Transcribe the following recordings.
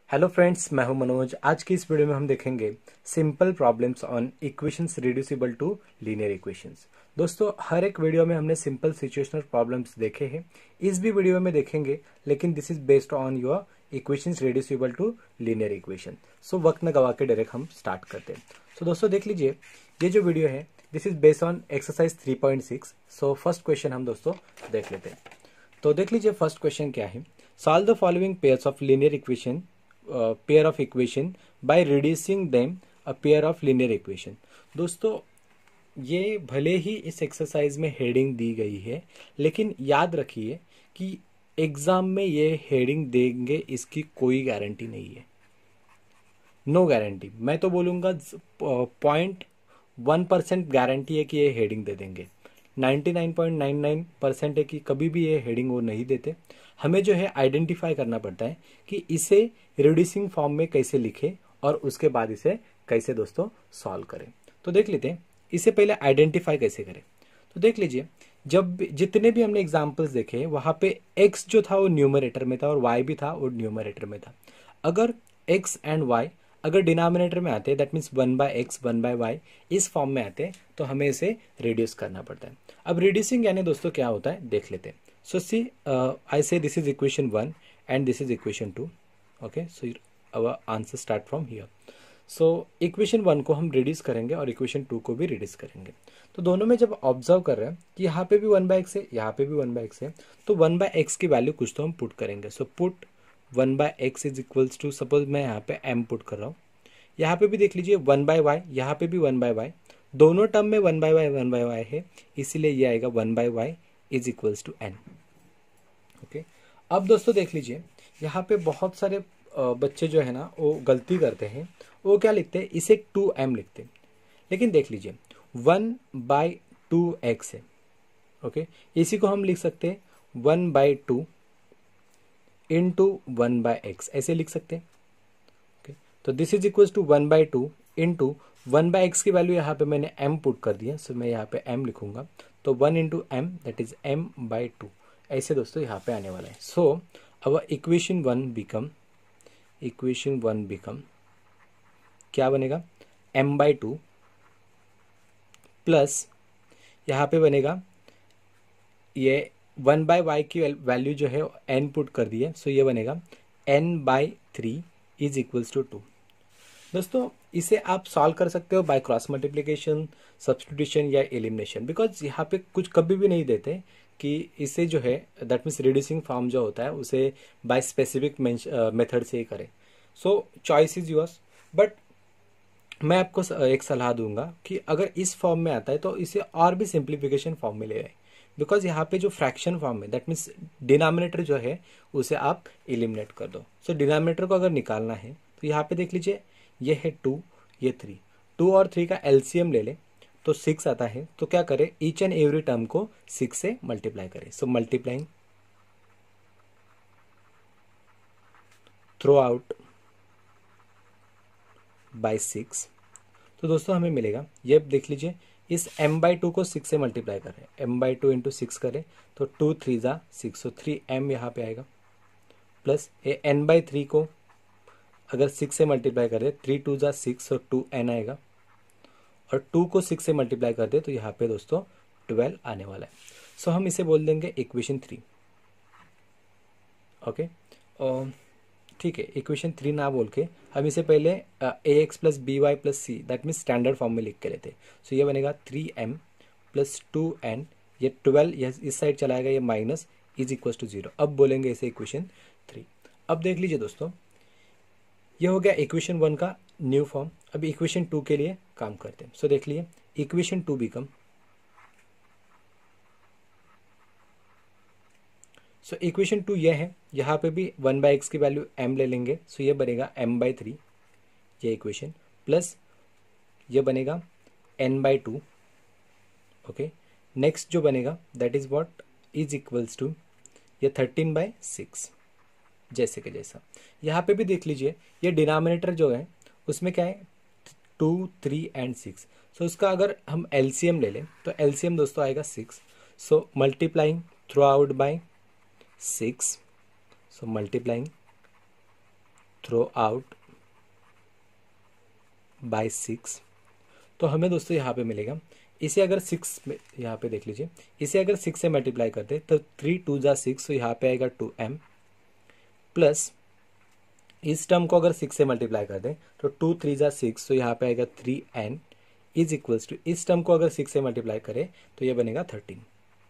Hello friends, मैं हूं मनोज। आज की इस वीडियो में हम देखेंगे simple problems on equations reducible to linear equations. दोस्तों, हर एक वीडियो में हमने सिंपल सिचुएशनल प्रॉब्लम्स देखे हैं, इस भी वीडियो में देखेंगे, लेकिन this is based on your equations reducible to linear equation. So वक्त न गवा के डायरेक्ट हम स्टार्ट करते हैं। सो दोस्तों देख लीजिए, ये जो वीडियो है this is based on exercise 3.6। So first question हम दोस्तों देख लेते हैं। तो देख लीजिए फर्स्ट क्वेश्चन क्या है। Solve the following pairs of linear equation pair of equation by reducing them a pair of linear equation. दोस्तों, ये भले ही इस एक्सरसाइज में हेडिंग दी गई है, लेकिन याद रखिए कि एग्जाम में ये हेडिंग देंगे इसकी कोई गारंटी नहीं है। नो गारंटी, मैं तो बोलूँगा 0.1% गारंटी है कि ये हेडिंग दे देंगे। 99.99% है कि कभी भी ये हेडिंग वो नहीं देते। हमें जो है आइडेंटिफाई करना पड़ता है कि इसे रिड्यूसिंग फॉर्म में कैसे लिखें और उसके बाद इसे कैसे दोस्तों सॉल्व करें। तो देख लेते हैं इसे पहले आइडेंटिफाई कैसे करें। तो देख लीजिए, जब जितने भी हमने एग्जाम्पल्स देखे वहाँ पे x जो था वो न्यूमरेटर में था और y भी था वो न्यूमरेटर में था। अगर x एंड y अगर डिनोमिनेटर में आते हैं, दैट मीन्स 1/x 1/y इस फॉर्म में आते हैं, तो हमें इसे रिड्यूस करना पड़ता है। अब रिड्यूसिंग यानी दोस्तों क्या होता है देख लेते हैं। सो see I say this is equation 1 and this is equation 2। Okay, so our answer start from here. So equation 1 को हम रिड्यूस करेंगे और इक्वेशन 2 को भी रिड्यूस करेंगे। तो दोनों में जब ऑब्जर्व कर रहे हैं कि यहाँ पे भी 1/x है, यहाँ पे भी 1/x है, तो 1/x की वैल्यू कुछ तो हम पुट करेंगे। So put 1/x is equals to, suppose मैं यहाँ पे m पुट कर रहा हूँ। यहाँ पे भी देख लीजिए 1/y, यहाँ पे भी 1/y, दोनों टर्म में 1/y है, इसीलिए ये आएगा 1/y is equals to n। Okay, अब दोस्तों देख लीजिए, यहाँ पे बहुत सारे बच्चे जो है ना वो गलती करते हैं। वो क्या लिखते हैं, इसे 2m लिखते हैं, लेकिन देख लीजिए 1/2x है। ओके, इसी को हम लिख सकते हैं 1/2 इंटू 1/x, ऐसे लिख सकते हैं। ओके, तो this is equals to 1/2 into 1/x की वैल्यू यहाँ पे मैंने m पुट कर दिया, सो मैं यहाँ पे m लिखूंगा। तो 1 into m that is m/2, ऐसे दोस्तों यहाँ पे आने वाला है। सो अब इक्वेशन 1 बिकम क्या बनेगा, m/2 प्लस यहाँ पे बनेगा ये 1/y की वैल्यू जो है n पुट कर दी है, सो ये बनेगा n/3 इज इक्वल्स टू 2। दोस्तों, इसे आप सॉल्व कर सकते हो बाय क्रॉस मल्टीप्लिकेशन, सब्स्टिट्यूशन या एलिमिनेशन, बिकॉज यहाँ पे कुछ कभी भी नहीं देते कि इसे जो है दैट मीन्स रिड्यूसिंग फॉर्म जो होता है उसे बाय स्पेसिफिक मेथड से ही करें। So choice is yours, but मैं आपको एक सलाह दूंगा कि अगर इस फॉर्म में आता है तो इसे और भी सिंप्लीफिकेशन फॉर्म में ले आए, बिकॉज यहाँ पे जो फ्रैक्शन फॉर्म है दैट मीन्स डिनोमिनेटर जो है उसे आप एलिमिनेट कर दो। सो डिनोमिनेटर को अगर निकालना है तो यहाँ पे देख लीजिए, ये है 2, ये 3, 2 और 3 का एलसीएम ले ले तो 6 आता है। तो क्या करें, ईच एंड एवरी टर्म को 6 से मल्टीप्लाई करें। So multiplying throughout by 6, तो दोस्तों हमें मिलेगा, ये देख लीजिए, इस m/2 को 6 से मल्टीप्लाई करें, m/2 इंटू 6 करें तो 2 3 जा 6, सो 3m यहाँ पे आएगा, प्लस ये n/3 को अगर 6 से मल्टीप्लाई करें 3 2 जा 6, सो 2n आएगा, और 2 को 6 से मल्टीप्लाई कर दे तो यहाँ पे दोस्तों 12 आने वाला है। सो हम इसे बोल देंगे इक्वेशन 3। ओके, ठीक है, इक्वेशन 3 ना बोल के हम इसे पहले ax plus by plus C that means standard form में लिख के लेते। सो ये बनेगा 3m प्लस 2n, ये 12 इस साइड चलाएगा, ये माइनस इज इक्वल टू 0। अब बोलेंगे इसे इक्वेशन 3। अब देख लीजिए दोस्तों, ये हो गया इक्वेशन 1 का न्यू फॉर्म। अब इक्वेशन 2 के लिए काम करते हैं। सो देख लिए, इक्वेशन 2 बिकम, सो इक्वेशन 2 ये है, यहाँ पे भी 1/x की वैल्यू m ले लेंगे, सो ये बनेगा m/3 ये इक्वेशन, प्लस ये बनेगा n/2। ओके, नेक्स्ट जो बनेगा that is what is equals to ये 13/6, जैसे कि जैसा यहाँ पे भी देख लीजिए, ये डिनोमिनेटर जो है उसमें क्या है 2 3 एंड 6। सो इसका अगर हम एलसीएम ले लें तो एलसीएम दोस्तों आएगा 6। So multiplying throughout by 6, so multiplying throughout by 6, तो हमें दोस्तों यहाँ पे मिलेगा, इसे अगर 6 में यहाँ पे देख लीजिए, इसे अगर 6 से मल्टीप्लाई करते तो 3 2 जा 6, तो यहाँ पे आएगा 2m प्लस इस टर्म को अगर 6 से मल्टीप्लाई कर दें तो 2 3 जा 6, तो यहाँ पे आएगा 3n इज इक्वल्स टू, इस टर्म को अगर 6 से मल्टीप्लाई करें तो ये बनेगा 13।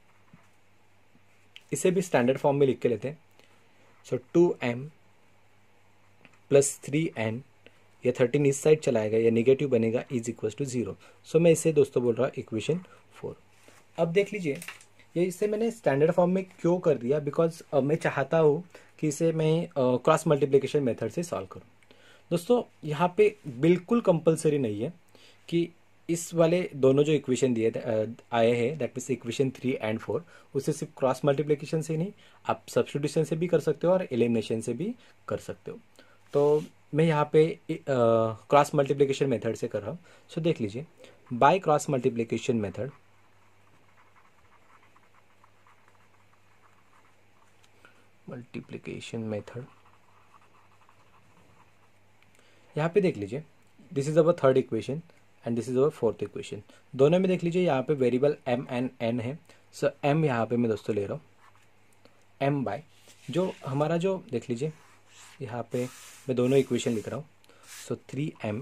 इसे भी स्टैंडर्ड फॉर्म में लिख के लेते हैं। सो 2m प्लस 3n, ये 13 इस साइड चलाएगा, ये निगेटिव बनेगा, इज इक्वल्स टू 0। सो मैं इसे दोस्तों बोल रहा हूँ इक्वेशन 4। अब देख लीजिए, ये इसे मैंने स्टैंडर्ड फॉर्म में क्यों कर दिया, बिकॉज मैं चाहता हूँ कि इसे मैं क्रॉस मल्टीप्लिकेशन मेथड से सॉल्व करूँ। दोस्तों यहाँ पे बिल्कुल कंपलसरी नहीं है कि इस वाले दोनों जो इक्वेशन दिए आए हैं, दैट मीन्स इक्वेशन 3 एंड 4, उसे सिर्फ क्रॉस मल्टीप्लिकेशन से ही नहीं, आप सब्स्टिट्यूशन से भी कर सकते हो और एलिमिनेशन से भी कर सकते हो। तो मैं यहाँ पे क्रॉस मल्टीप्लिकेशन मेथड से कर रहा हूँ। सो देख लीजिए, बाय क्रॉस मल्टीप्लिकेशन मेथड यहाँ पे देख लीजिए, this is our third equation and this is our fourth equation. दोनों में देख लीजिए यहाँ पे वेरिएबल m एंड n है। सो m यहाँ पे मैं दोस्तों ले रहा हूँ m बाय, जो हमारा जो देख लीजिए यहाँ पे मैं दोनों इक्वेशन लिख रहा हूँ। So 3m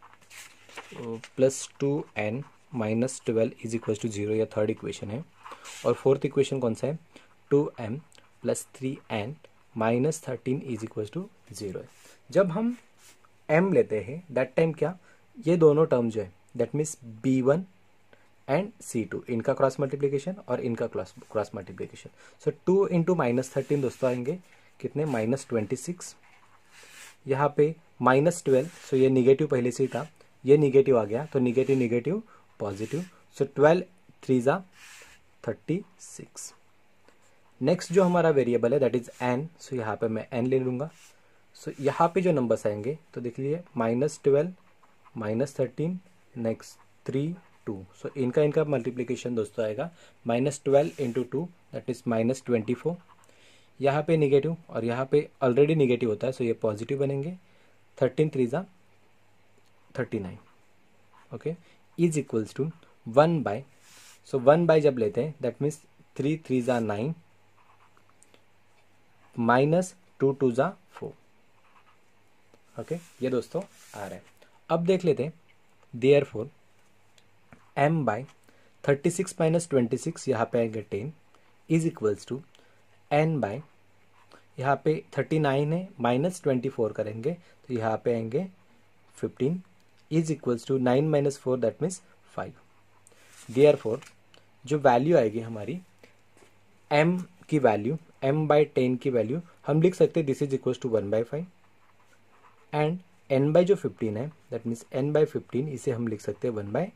plus 2n minus 12 is equal to 0, यह थर्ड इक्वेशन है। और फोर्थ इक्वेशन कौन सा है, 2m plus 3n minus 13 is equal to 0 है। जब हम m लेते हैं दैट टाइम क्या, ये दोनों टर्म जो है that means b1 and c2, इनका क्रॉस मल्टीप्लिकेशन और इनका cross multiplication. So 2 into minus 13 दोस्तों आएंगे कितने, माइनस 26, यहाँ पे माइनस 12, सो ये निगेटिव पहले से ही था, ये निगेटिव आ गया तो निगेटिव निगेटिव पॉजिटिव, सो 12 3 जा 36। नेक्स्ट जो हमारा वेरिएबल है दैट इज n, सो यहाँ पे मैं n ले लूँगा। सो यहाँ पे जो नंबर्स आएंगे तो देख लीजिए, माइनस 12 माइनस 13 नेक्स्ट 3 2, सो इनका मल्टीप्लिकेशन दोस्तों आएगा minus 12 into 2 that is minus 24। यहाँ पे निगेटिव और यहाँ पे ऑलरेडी निगेटिव होता है, सो ये पॉजिटिव बनेंगे, 13 3 जा 39, okay, is equals to 1 by, so 1 by जब लेते हैं दैट मीन्स 3 3 जा 9 माइनस 2 2 जा 4, ओके, ये दोस्तों आ रहा है। अब देख लेते हैं, देयरफॉर m बाय 36 माइनस 26, यहाँ पे आएंगे 10 is equals to n by, यहाँ पे 39 है माइनस 24 करेंगे तो यहाँ पे आएंगे 15 is equals to 9 minus 4 that means 5। Therefore जो वैल्यू आएगी हमारी m की वैल्यू, m बाय 10 की वैल्यू हम लिख सकते हैं this is equals to 1 by 5 and n by जो 15 है दैट मीन्स n बाय 15, इसे हम लिख सकते हैं 1 बाय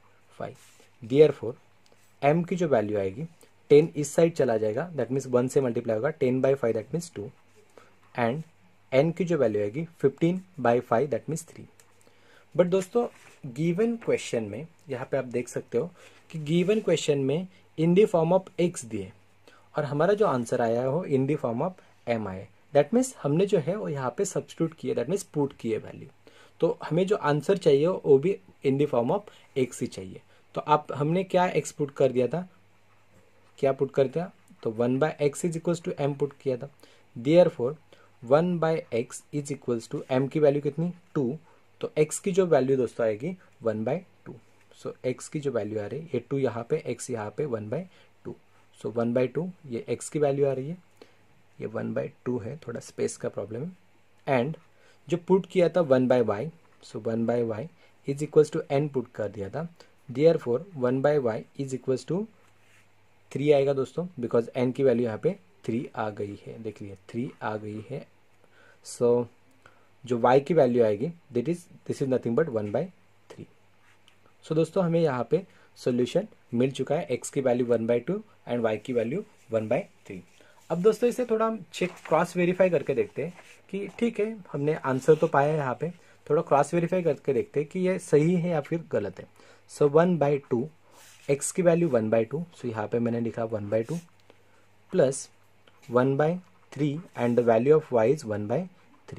5। देयरफॉर m की जो वैल्यू आएगी 10 इस साइड चला जाएगा दैट मीन्स 1 से मल्टीप्लाई होगा, 10 by 5 that means 2 and n की जो वैल्यू आएगी 15 बाय 5 दैट मीन्स 3। बट दोस्तों गिवन क्वेश्चन में यहाँ पे आप देख सकते हो कि गिवन क्वेश्चन में in the form of x दिए और हमारा जो आंसर आया हो in the form of m आए, दैट मीन्स हमने जो है वो यहाँ पे सब्स्टिट्यूट किए, दैट मीन्स पुट किए वैल्यू। तो हमें जो आंसर चाहिए वो भी in the form of x ही चाहिए। तो आप हमने क्या x पुट कर दिया था, क्या पुट कर दिया, तो 1 by x is equals to m put किया था। Therefore 1 by x is equals to m की वैल्यू कितनी 2, तो x की जो वैल्यू दोस्तों आएगी 1 बाय 2। सो x की जो वैल्यू आ रही है ये 2 यहाँ पे, x यहाँ पे 1 बाय 2, सो 1 बाय 2 ये x की वैल्यू आ रही है, ये 1 बाय 2 है, थोड़ा स्पेस का प्रॉब्लम है। एंड जो पुट किया था 1 by y, so 1 by y is equals to n put कर दिया था। Therefore 1 by y is equals to 3 आएगा दोस्तों, बिकॉज n की वैल्यू यहाँ पे 3 आ गई है, देख लीजिए 3 आ गई है। सो जो y की वैल्यू आएगी this is nothing but 1 by 3। So दोस्तों हमें यहाँ पे सॉल्यूशन मिल चुका है, x की वैल्यू 1 बाय 2 एंड y की वैल्यू 1 बाय 3। अब दोस्तों इसे थोड़ा हम चेक क्रॉस वेरीफाई करके देखते हैं कि ठीक है हमने आंसर तो पाया है, यहाँ पे थोड़ा क्रॉस वेरीफाई करके देखते हैं कि ये सही है या फिर गलत है। सो 1 बाय 2, x की वैल्यू 1 बाय 2, सो यहाँ पे मैंने लिखा 1 by 2 plus 1 by 3 and the value of y is 1 by 3।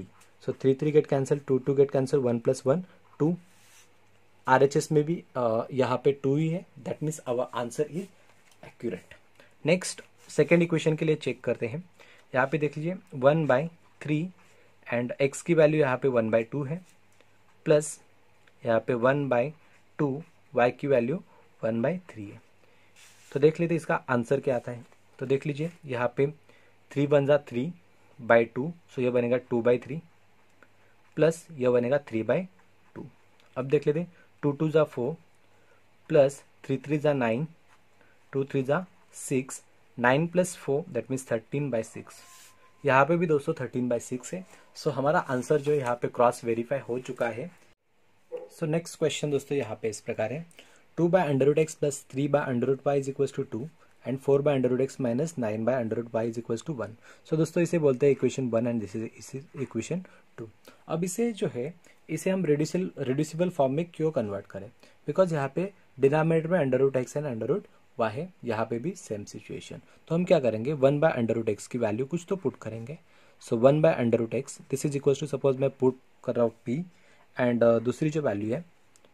So 3 get cancel, 2 get cancel, 1 + 1 2। RHS में भी यहाँ पे 2 ही है, that means our answer is accurate. Next second equation के लिए चेक करते हैं। यहाँ पे देख लीजिए 1/3 एंड x की वैल्यू यहाँ पे 1/2 है, प्लस यहाँ पे 1/2 y की वैल्यू 1/3 है। तो देख लेते इसका आंसर क्या आता है। तो देख लीजिए यहाँ पे 3 × 3/2, सो यह बनेगा 2/3 प्लस यह बनेगा 3/2। अब देख लेते 2 × 2 = 4 प्लस 3 × 3 = 9, 2 × 3 = 6, 9 + 4 दैट मीन्स 13/6। यहाँ पे भी दोस्तों 13/6 है। सो हमारा आंसर जो यहाँ पे क्रॉस वेरीफाई हो चुका है। सो नेक्स्ट क्वेश्चन दोस्तों यहाँ पे इस प्रकार है, 2/√x + 3/√y = 2 and 4/√x - 9/√y = 1। सो दोस्तों इसे बोलते हैं equation 1 and this is equation 2। अब इसे जो है इसे हम रिड्यूसिबल फॉर्म में क्यों कन्वर्ट करें, बिकॉज यहाँ पे डिनोमिनेटर में √x एंड √y है, यहाँ पे भी सेम सिचुएशन। तो हम क्या करेंगे, 1/√x की वैल्यू कुछ तो पुट करेंगे। So 1/√x this is equal to, suppose मैं पुट कर रहा हूँ p एंड दूसरी जो वैल्यू है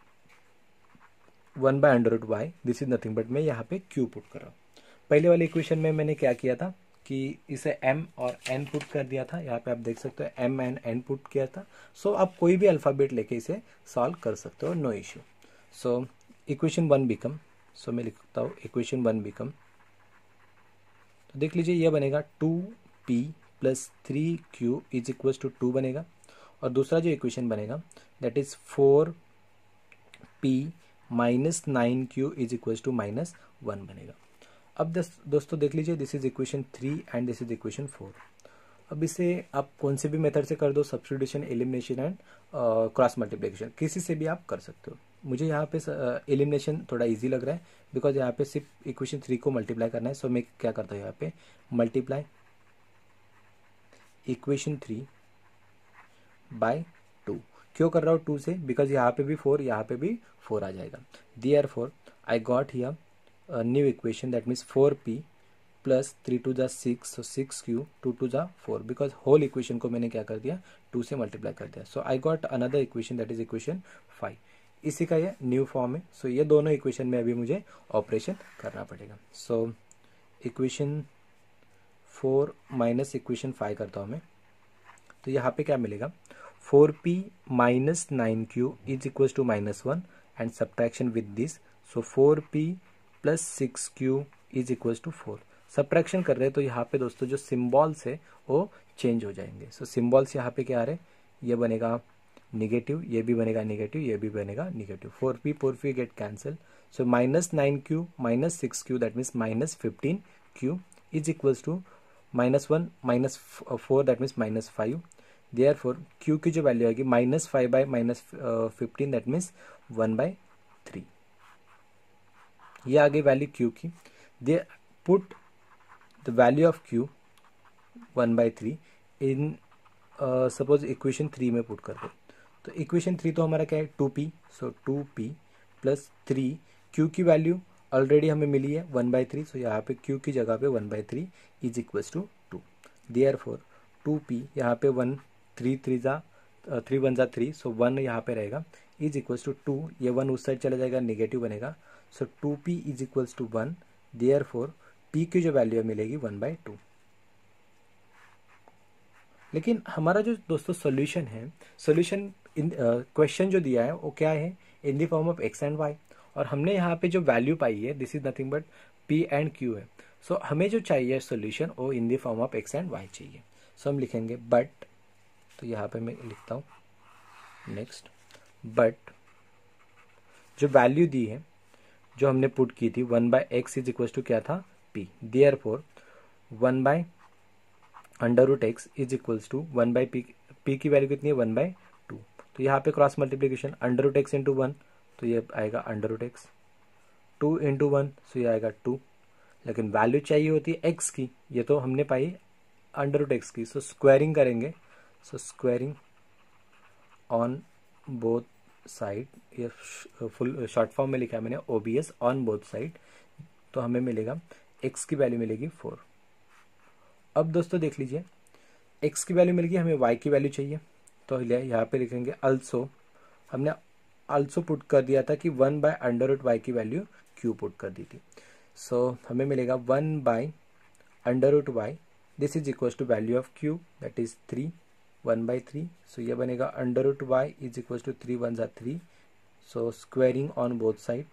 1/√y this is nothing but मैं यहाँ पे q पुट कर रहा हूँ। पहले वाले इक्वेशन में मैंने क्या किया था कि इसे m और n पुट कर दिया था, यहाँ पे आप देख सकते हो m एंड n पुट किया था। सो आप कोई भी अल्फ़ाबेट लेके इसे सॉल्व कर सकते हो, no issue. So equation 1 become, so मैं लिखता हूँ इक्वेशन 1 बिकम, तो देख लीजिए यह बनेगा 2p + 3q = 2 बनेगा, और दूसरा जो इक्वेशन बनेगा दैट इज 4p - 9q = -1 बनेगा। अब दोस्तों देख लीजिए this is equation 3 and this is equation 4। अब इसे आप कौन से भी मेथड से कर दो, substitution, elimination and cross multiplication, किसी से भी आप कर सकते हो। मुझे यहाँ पे एलिमिनेशन थोड़ा इजी लग रहा है बिकॉज यहाँ पे सिर्फ इक्वेशन 3 को मल्टीप्लाई करना है। सो मैं क्या करता हूँ यहाँ पे मल्टीप्लाई इक्वेशन 3 बाय 2। क्यों कर रहा हूँ 2 से, बिकॉज यहाँ पे भी 4, यहाँ पे भी 4 आ जाएगा। Therefore I got here new equation that means 4p + 3 × 2 = 6, so 6q, 2 × 2 = 4, because whole equation को मैंने क्या कर दिया 2 से मल्टीप्लाई कर दिया। So I got another equation that is equation 5। इसी का ये न्यू फॉर्म है। सो ये दोनों इक्वेशन में अभी मुझे ऑपरेशन करना पड़ेगा। सो इक्वेशन 4 - इक्वेशन 5 करता हूँ मैं, तो यहाँ पे क्या मिलेगा 4p - 9q = -1 and subtraction with this, so 4p + 6q = 4। Subtraction कर रहे हैं तो यहाँ पे दोस्तों जो सिम्बॉल्स है वो चेंज हो जाएंगे। सो सिम्बॉल्स यहाँ पे क्या आ रहे हैं, ये बनेगा निगेटिव, ये भी बनेगा निगेटिव, ये भी बनेगा negative, 4p get cancel. So -9q - 6q that means -15q = -1 - 4 that means -5। Therefore q की जो वैल्यू आएगी -5/- 15 दैट मीन्स 1/3। ये आ गई वैल्यू q की। They put the value of q 1/3 in suppose equation 3 में पुट कर दो। तो इक्वेशन 3 तो हमारा क्या है 2p, सो 2p + 3 q की वैल्यू ऑलरेडी हमें मिली है 1/3, सो यहाँ पे q की जगह पे 1/3 = 2। देयरफॉर 2p यहाँ पे 1 3 × 1 = 3, सो 1 यहाँ पे रहेगा = 2, ये 1 उस साइड चला जाएगा नेगेटिव बनेगा। सो 2p = 1, देयरफॉर p की जो वैल्यू मिलेगी 1/2। लेकिन हमारा जो दोस्तों सॉल्यूशन है, सॉल्यूशन इन क्वेश्चन जो दिया है वो क्या है in the form of x and y, और हमने यहाँ पे जो वैल्यू पाई है this is nothing but p and q है। सो हमें जो चाहिए सॉल्यूशन वो in the form of x and y चाहिए। सो हम लिखेंगे बट, तो यहाँ पे मैं लिखता हूँ नेक्स्ट, बट जो वैल्यू दी है जो हमने पुट की थी 1/x = क्या था p, therefore 1/√x = 1/p, p की वैल्यू कितनी है 1/2। तो यहाँ पे क्रॉस मल्टीप्लीकेशन √x × 1, तो ये आएगा √x, 2 × 1, सो ये आएगा 2। लेकिन वैल्यू चाहिए होती है x की, ये तो हमने पाई √x की। सो स्क्वायरिंग करेंगे, so squaring on both side, ये फुल शॉर्ट फॉर्म में लिखा है मैंने OBS ऑन बोथ साइड, तो हमें मिलेगा x की वैल्यू मिलेगी 4। अब दोस्तों देख लीजिए x की वैल्यू मिल गई, हमें y की वैल्यू चाहिए। तो यहाँ पे लिखेंगे अल्सो, हमने अल्सो पुट कर दिया था कि 1/√y की वैल्यू q पुट कर दी थी। सो हमें मिलेगा 1/√y, this is equal to value of q that is 3, 1/3। So ये बनेगा √y इज इक्वल टू 3 1 ज़ा 3, so squaring on both side,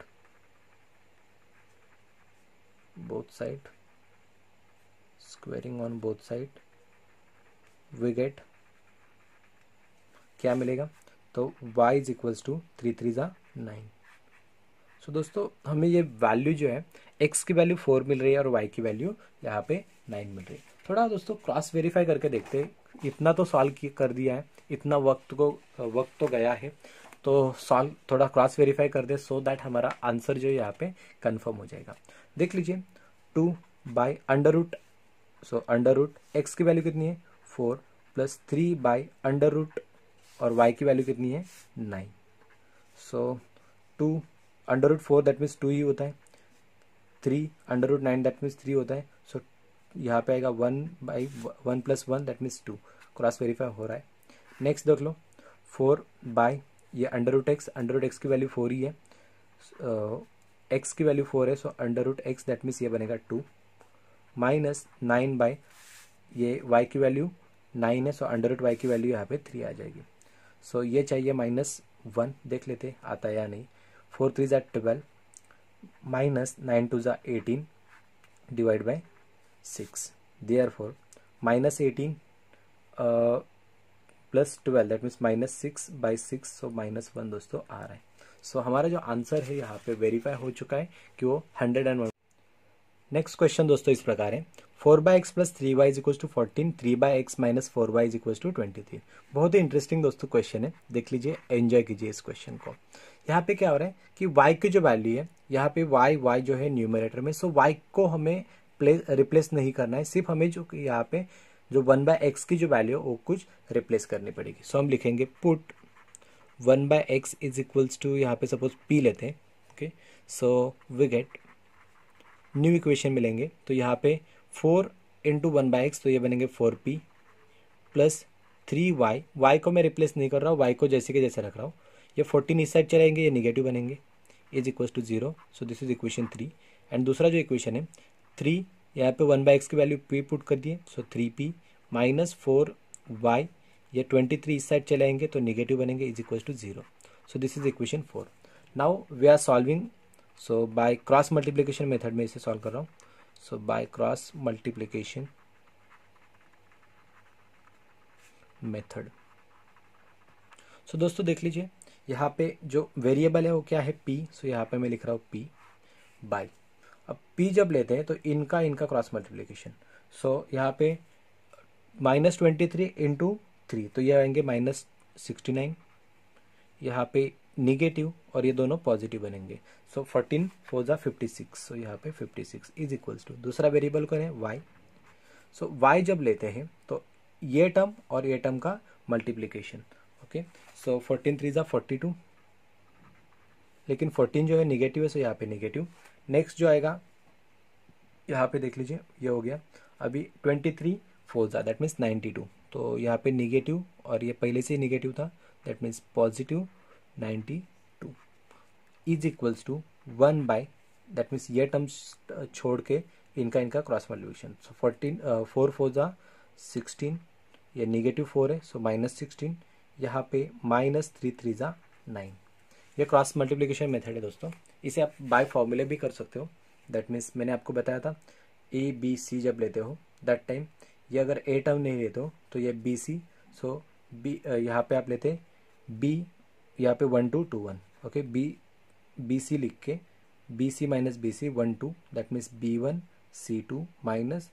squaring on both side we get क्या मिलेगा, तो y इज इक्वल्स टू 3 3 ज़ा 9। सो दोस्तों हमें ये वैल्यू जो है x की वैल्यू 4 मिल रही है और y की वैल्यू यहाँ पे 9 मिल रही है। थोड़ा दोस्तों क्रॉस वेरीफाई करके देखते हैं, इतना तो सॉल्व कर दिया है, इतना वक्त तो गया है, तो सॉल्व थोड़ा क्रॉस वेरीफाई कर दे सो दैट हमारा आंसर जो है यहाँ पे कंफर्म हो जाएगा। देख लीजिए 2/√, सो अंडर x की वैल्यू कितनी है 4 प्लस 3/√, और y की वैल्यू कितनी है 9। सो 2/4 दैट मीन्स 2 ही होता है, 3/9 दैट मीन्स 3 होता है। सो यहाँ पे आएगा 1/1 plus 1 that means 2, cross verify हो रहा है। नेक्स्ट देख लो 4 बाई ये अंडर रूट एक्स की वैल्यू 4 ही है, x की वैल्यू 4 है, so under root x that means ये बनेगा 2, माइनस 9 बाई ये y की वैल्यू 9 है, सो अंडर रूट y की वैल्यू यहाँ पे 3 आ जाएगी। सो ये चाहिए -1, देख लेते आता है या नहीं। 4 3 ज़ा 12, माइनस 9 2 ज़ा 18 divide by 6, therefore -18 plus 12 that means -6/6, so -1 दोस्तों आ रहा है। सो हमारा जो आंसर है यहाँ पे वेरीफाई हो चुका है कि वो 101। नेक्स्ट क्वेश्चन दोस्तों इस प्रकार है, 4/x plus 3y is equal to 14, 3/x minus 4y is equal to 23। बहुत ही इंटरेस्टिंग दोस्तों क्वेश्चन है, देख लीजिए, एंजॉय कीजिए इस क्वेश्चन को। यहाँ पे क्या हो रहा है कि y की जो वैल्यू है, यहाँ पे y जो है न्यूमरेटर में, सो y को हमें रिप्लेस नहीं करना है, सिर्फ हमें जो यहाँ पे जो 1/x की जो वैल्यू है वो कुछ रिप्लेस करनी पड़ेगी। सो हम लिखेंगे put 1/x is equals to, यहाँ पे सपोज p लेते हैं, okay, so we get new equation मिलेंगे। तो यहाँ पे 4 इंटू 1/x, तो ये बनेंगे 4p प्लस 3y, y को मैं रिप्लेस नहीं कर रहा हूँ, y को जैसे के जैसे रख रहा हूँ। ये 14 इस साइड चलेंगे, ये निगेटिव बनेंगे, is equal to 0, so this is equation 3। And दूसरा जो इक्वेशन है 3, यहाँ पे 1/x की वैल्यू p पुट कर दिए, सो 3p माइनस 4y, ये 23 इस साइड चलाएंगे तो निगेटिव बनेंगे, is equal to 0, so this is equation 4। Now we are solving, so by cross multiplication method में इसे सॉल्व कर रहा हूँ। So by cross multiplication method, so दोस्तों देख लीजिए यहाँ पे जो वेरिएबल है वो क्या है p, सो यहाँ पे मैं लिख रहा हूँ p बाय, अब p जब लेते हैं तो इनका क्रॉस मल्टीप्लिकेशन, सो यहाँ पे -23 इंटू 3, तो ये आएंगे -69, यहाँ पे निगेटिव और ये दोनों पॉजिटिव बनेंगे, सो 14 4 ज़ा 56, सो यहाँ पे 56 इज इक्वल्स टू, दूसरा वेरिएबल करें y, सो y जब लेते हैं तो ये टर्म और ये टर्म का मल्टीप्लिकेशन, ओके, सो 14 3 ज़ा 42, लेकिन 14 जो है निगेटिव है, सो यहाँ पे निगेटिव। नेक्स्ट जो आएगा यहाँ पे देख लीजिए, ये हो गया, अभी 23 4 ज़ा दैट मीन्स 92, तो यहाँ पे निगेटिव और ये पहले से ही निगेटिव था, that means positive 92 is equals to 1 by, that means ये टर्म्स छोड़ के इनका क्रॉस मल्टीप्लिकेशन, सो 4 4 ज़ा 16, ये निगेटिव 4 है, सो -16, यहाँ पे -3 3 ज़ा 9। ये क्रॉस मल्टीप्लिकेशन मेथड है दोस्तों, इसे आप बाय फॉर्मूले भी कर सकते हो, दैट मीन्स मैंने आपको बताया था ए बी सी जब लेते हो दैट टाइम, ये अगर ए टर्म नहीं लेते हो तो ये बी सी, सो बी यहाँ पे आप लेते बी, यहाँ पे 1 2 2 1, ओके, बी सी लिख के B C minus B C 1 2, that means B1 C2 minus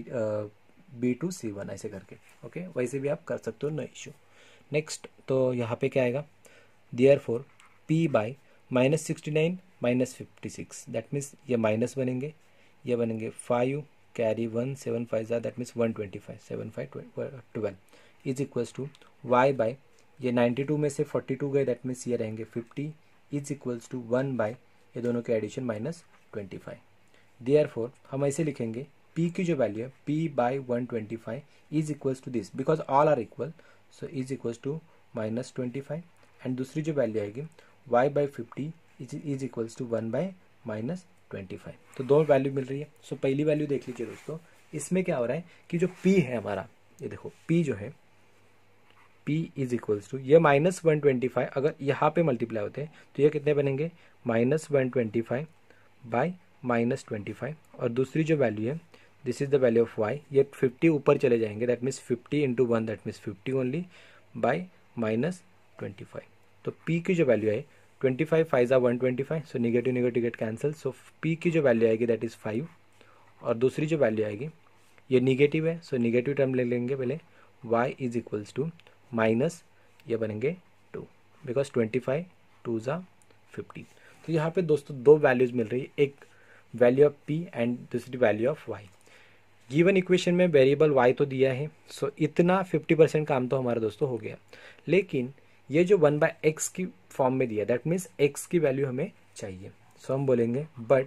B2 C1 ऐसे करके, ओके, वैसे भी आप कर सकते हो, नो इशू। नेक्स्ट तो यहाँ पे क्या आएगा, therefore P by -69 -56, that means ये माइनस बनेंगे, ये बनेंगे 5 कैरी 1 7 5 ज़ा that means 125 7 5 12 is equals to y by, ये 92 में से 42 गए दैट मीन्स ये रहेंगे 50 इज इक्वल्स टू 1 बाय, ये दोनों के एडिशन -25। देयरफॉर हम ऐसे लिखेंगे p की जो वैल्यू है p by 125 is equals to this, because all are equal, so is equals to -25 and दूसरी जो वैल्यू आएगी y/50 इज इक्वल्स टू 1/-25। तो दो वैल्यू मिल रही है। सो पहली वैल्यू देख लीजिए दोस्तों, इसमें क्या हो रहा है कि जो p है हमारा, ये देखो p जो है p इज इक्वल्स टू ये -125 अगर यहाँ पे मल्टीप्लाई होते हैं तो ये कितने बनेंगे -125 बाय -25 और दूसरी जो वैल्यू है this is the value of y, ये 50 ऊपर चले जाएंगे that means 50 into 1 that means 50 only by -25। तो p की जो वैल्यू है 25 5 जा 125 so negative negative get cancel. So p की जो वैल्यू आएगी दैट इज़ 5 और दूसरी जो वैल्यू आएगी ये निगेटिव है सो निगेटिव टर्म ले लेंगे पहले y is equals to minus ये बनेंगे 2 बिकॉज 25 2 जा 50। तो यहाँ पे दोस्तों दो वैल्यूज मिल रही है, एक वैल्यू ऑफ p एंड दूसरी value of y। Given equation में वेरिएबल y तो दिया है सो इतना 50% काम तो हमारा दोस्तों हो गया, लेकिन ये जो 1/x की फॉर्म में दिया दैट मीन्स x की वैल्यू हमें चाहिए। सो हम बोलेंगे but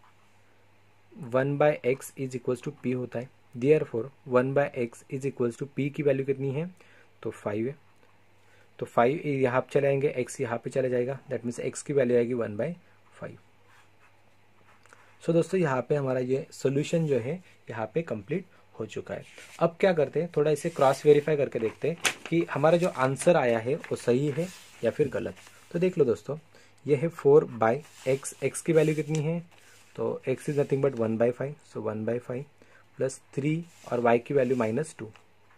1/x is equals to p होता है, therefore 1/x is equals to p की वैल्यू कितनी है तो 5 है। तो 5 यहाँ पे चले आएंगे, x यहाँ पे चला जाएगा दैट मीन्स x की वैल्यू आएगी 1/5। सो दोस्तों यहाँ पे हमारा ये सोल्यूशन जो है यहाँ पे कंप्लीट हो चुका है। अब क्या करते हैं, थोड़ा इसे क्रॉस वेरीफाई करके देखते हैं कि हमारा जो आंसर आया है वो सही है या फिर गलत। तो देख लो दोस्तों, ये है 4/x, x की वैल्यू कितनी है तो x is nothing but 1/5 so 1/5 plus 3 और y की वैल्यू -2।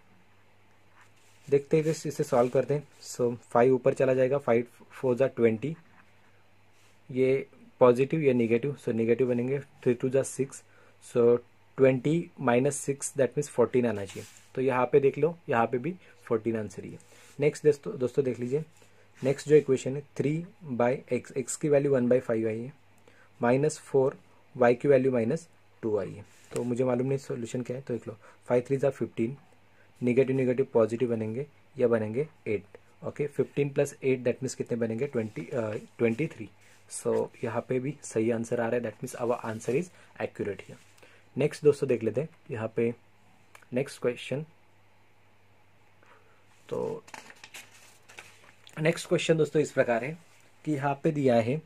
देखते हैं इसे सॉल्व करते हैं। सो 5 ऊपर चला जाएगा, 5 4 जा 20, ये पॉजिटिव ये नेगेटिव सो नेगेटिव बनेंगे, 3 2 जा 6 सो 20 - 6 दैट मीन्स 14 आना चाहिए। तो यहाँ पे देख लो, यहाँ पे भी 14 आंसर ही है। नेक्स्ट दोस्तों देख लीजिए, नेक्स्ट जो इक्वेशन है 3/x, x की वैल्यू 1/5 आई है, -4 y की वैल्यू -2 आई है। तो मुझे मालूम नहीं सोल्यूशन क्या है, तो देख लो 5 3 जा 15, निगेटिव निगेटिव पॉजिटिव बनेंगे, या बनेंगे 8। ओके 15 + 8 दैट मीन्स कितने बनेंगे 23। सो यहाँ पे भी सही आंसर आ रहा है that means our answer is accurate here. Next दोस्तों देख लेते हैं यहाँ पे नेक्स्ट क्वेश्चन। तो नेक्स्ट क्वेश्चन दोस्तों इस प्रकार है कि यहाँ पे दिया है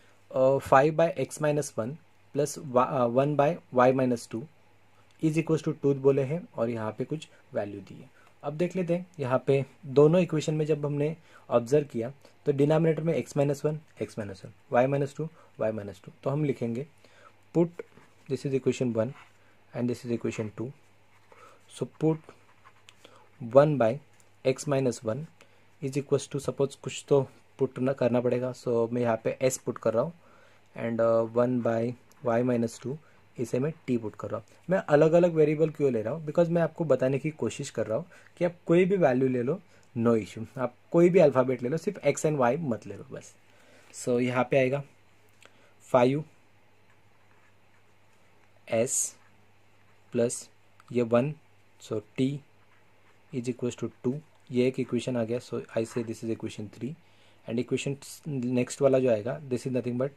5/x-1 plus 1/y-2 is equal to 2 बोले हैं और यहाँ पे कुछ वैल्यू दी है। अब देख लेते हैं यहाँ पे दोनों इक्वेशन में जब हमने ऑब्जर्व किया तो डिनोमिनेटर में x-1 x-1 y-2 y-2, तो हम लिखेंगे put this is equation 1 and this is equation 2। So put 1/x-1 is equal to, suppose कुछ तो पुट ना करना पड़ेगा, सो मैं यहाँ पे s पुट कर रहा हूँ एंड 1/y-2 इसे मैं t पुट कर रहा हूँ। मैं अलग अलग वेरिएबल क्यों ले रहा हूँ, बिकॉज मैं आपको बताने की कोशिश कर रहा हूँ कि आप कोई भी वैल्यू ले लो नो इशू, आप कोई भी अल्फ़ाबेट ले लो, सिर्फ x एंड y मत ले लो बस। सो यहाँ पे आएगा 5s प्लस ये 1 so t is equal to 2, ये एक इक्वेशन आ गया। So I say this is equation 3 and equation next वाला जो आएगा this is nothing but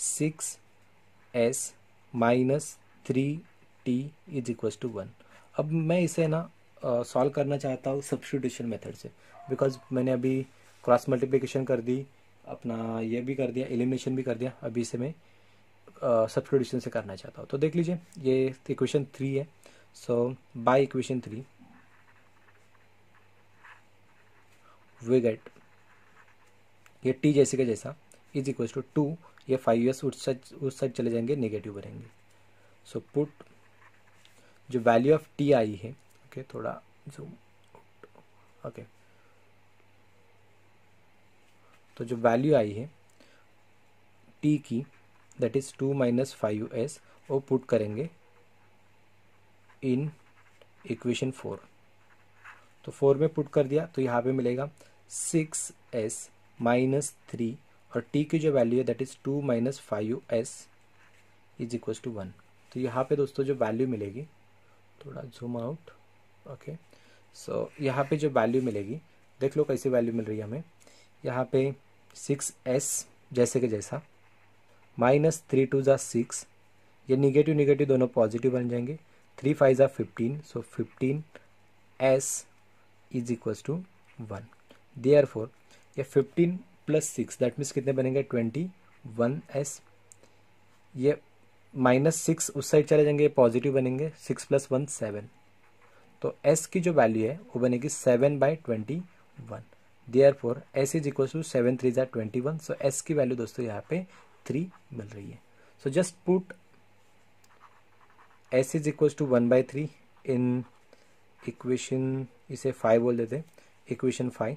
6s minus 3t is equal to 1। अब मैं इसे ना सॉल्व करना चाहता हूँ सब्स्टिट्यूशन मेथड से, बिकॉज मैंने अभी क्रॉस मल्टीप्लिकेशन कर दी, अपना ये भी कर दिया, एलिमिनेशन भी कर दिया, अभी इसे मैं सब्स्टिट्यूशन से करना चाहता हूँ। तो देख लीजिए ये इक्वेशन 3 है। So by equation 3 we get ये t जैसे का जैसा इज इक्वल टू 2, ये 5s उस साइड चले जाएंगे, नेगेटिव बनेंगे। सो पुट जो वैल्यू ऑफ t आई है, ओके थोड़ा जूम, ओके तो जो वैल्यू आई है t की दैट इज 2 - 5s वो पुट करेंगे इन इक्वेशन 4। तो 4 में पुट कर दिया तो यहाँ पे मिलेगा 6s माइनस 3 और t की जो वैल्यू है that is 2 - 5s is equal to 1। तो यहाँ पे दोस्तों जो वैल्यू मिलेगी, थोड़ा जूम आउट, ओके सो यहाँ पे जो वैल्यू मिलेगी देख लो कैसी वैल्यू मिल रही है हमें। यहाँ पे 6s जैसे कि जैसा -3 2 जा 6, ये निगेटिव निगेटिव दोनों पॉजिटिव बन जाएंगे, 3 5 जा 15 so 15s is equal to 1। Therefore ये 15 प्लस 6 दैट मीन्स कितने बनेंगे 21s। ये -6 उस साइड चले जाएंगे, पॉजिटिव बनेंगे, 6 + 1 7। तो s की जो वैल्यू है वो बनेगी 7/21। Therefore s is equal to 7 3 ज़ा 21। सो s की वैल्यू दोस्तों यहाँ पे 3 मिल रही है। So just put s is equal to 1/3 in equation, इसे 5 बोल देते, इक्वेशन 5।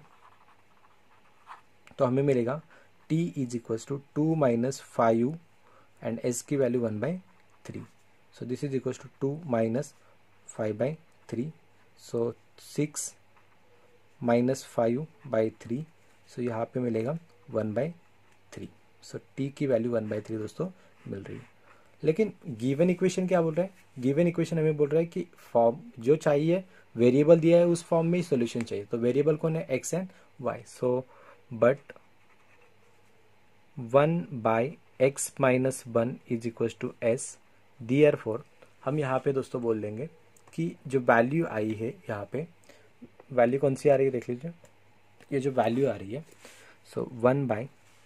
तो हमें मिलेगा t is equal to 2 - 5 and s की value 1/3। So this is equal to 2 - 5/3। So 6 - 5/3। So यहाँ पे मिलेगा 1/3। सो t की वैल्यू 1/3 दोस्तों मिल रही है। लेकिन गिवन इक्वेशन क्या बोल रहा है, गिवन इक्वेशन हमें बोल रहा है कि फॉर्म जो चाहिए, वेरिएबल दिया है उस फॉर्म में ही सॉल्यूशन चाहिए। तो वेरिएबल कौन है, x and y। So but 1/x - 1 is equal to s। Therefore हम यहाँ पे दोस्तों बोल देंगे कि जो वैल्यू आई है, यहाँ पे वैल्यू कौन सी आ रही है देख लीजिए, ये जो वैल्यू आ रही है, so 1/x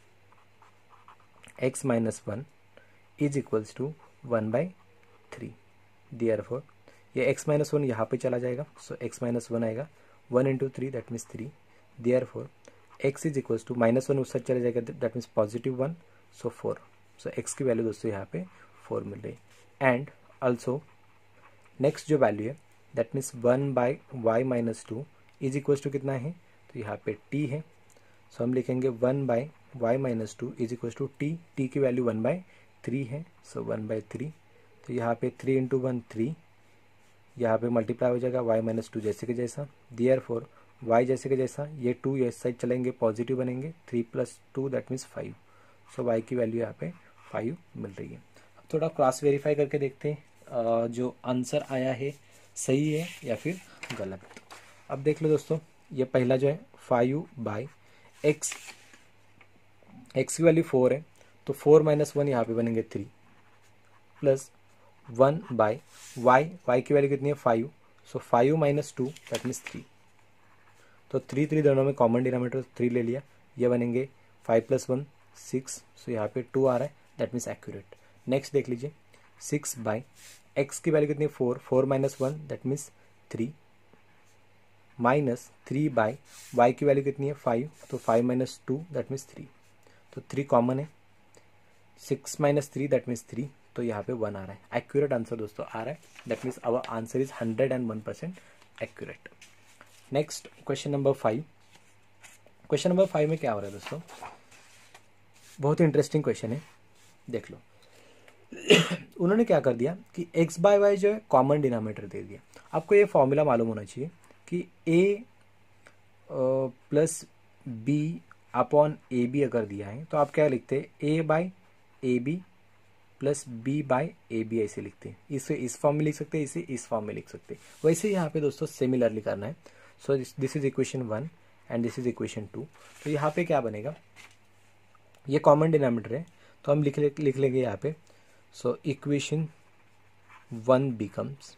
- 1 is equals to 1/3। Therefore ये x - 1 यहाँ पे चला जाएगा, सो x - 1 आएगा, 1 × 3 that means 3। Therefore x is equals to -1 उस साइड चला जाएगा, that means +1, so 4। So x की वैल्यू दोस्तों यहाँ पे 4 मिल रही है। एंड ऑल्सो नेक्स्ट जो वैल्यू है that means 1/y - 2 is equals to कितना है, तो यहाँ पे t है। सो हम लिखेंगे 1/y - 2 is equals to t। t की वैल्यू 1/3 है, सो 1/3। तो यहाँ पे 3 × 1 3, यहाँ पे मल्टीप्लाई हो जाएगा y - 2 जैसे कि जैसा। देयरफॉर y जैसे कि जैसा, ये 2 ये साइड चलेंगे, पॉजिटिव बनेंगे, 3 + 2 दैट मीन्स 5। सो y की वैल्यू यहाँ पे 5 मिल रही है। अब थोड़ा क्रॉस वेरीफाई करके देखते हैं जो आंसर आया है सही है या फिर गलत। अब देख लो दोस्तों, ये पहला जो है 5/x, x की वैल्यू 4 है, तो 4 - 1 यहाँ पे बनेंगे 3, प्लस 1/y, y की वैल्यू कितनी है 5, सो 5 - 2 दैट मीन्स 3। तो 3 3 दोनों में कॉमन डिनोमिनेटर 3 ले लिया, ये बनेंगे 5 + 1 6। सो यहाँ पे 2 आ रहा है, दैट मीन्स एक्यूरेट। नेक्स्ट देख लीजिए, 6/x की वैल्यू कितनी है 4, 4 - 1 दैट मीन्स 3, -3/y की वैल्यू कितनी है 5, तो 5 - 2 दैट मीन्स 3। तो 3 कॉमन है, 6 - 3 दैट मीन्स 3, तो यहाँ पे 1 आ रहा है। एक्यूरेट आंसर दोस्तों आ रहा है, that means our answer is 101% accurate. Next question number 5। Question number 5 में क्या हो रहा है दोस्तों, बहुत ही इंटरेस्टिंग क्वेश्चन है, देख लो। उन्होंने क्या कर दिया कि x/y जो है कॉमन डिनोमिनेटर दे दिया। आपको ये फॉर्मूला मालूम होना चाहिए कि a + b/ab अगर दिया है तो आप क्या लिखते हैं, a/ab + b/ab ऐसे लिखते हैं। इसे इस फॉर्म में लिख सकते हैं, इसे इस फॉर्म में लिख सकते हैं। वैसे यहाँ पे दोस्तों सिमिलरली करना है। So this is equation 1 and this is equation 2। तो यहाँ पे क्या बनेगा, ये कॉमन डिनोमिनेटर है, तो हम लिख लेंगे यहाँ पे। So equation 1 becomes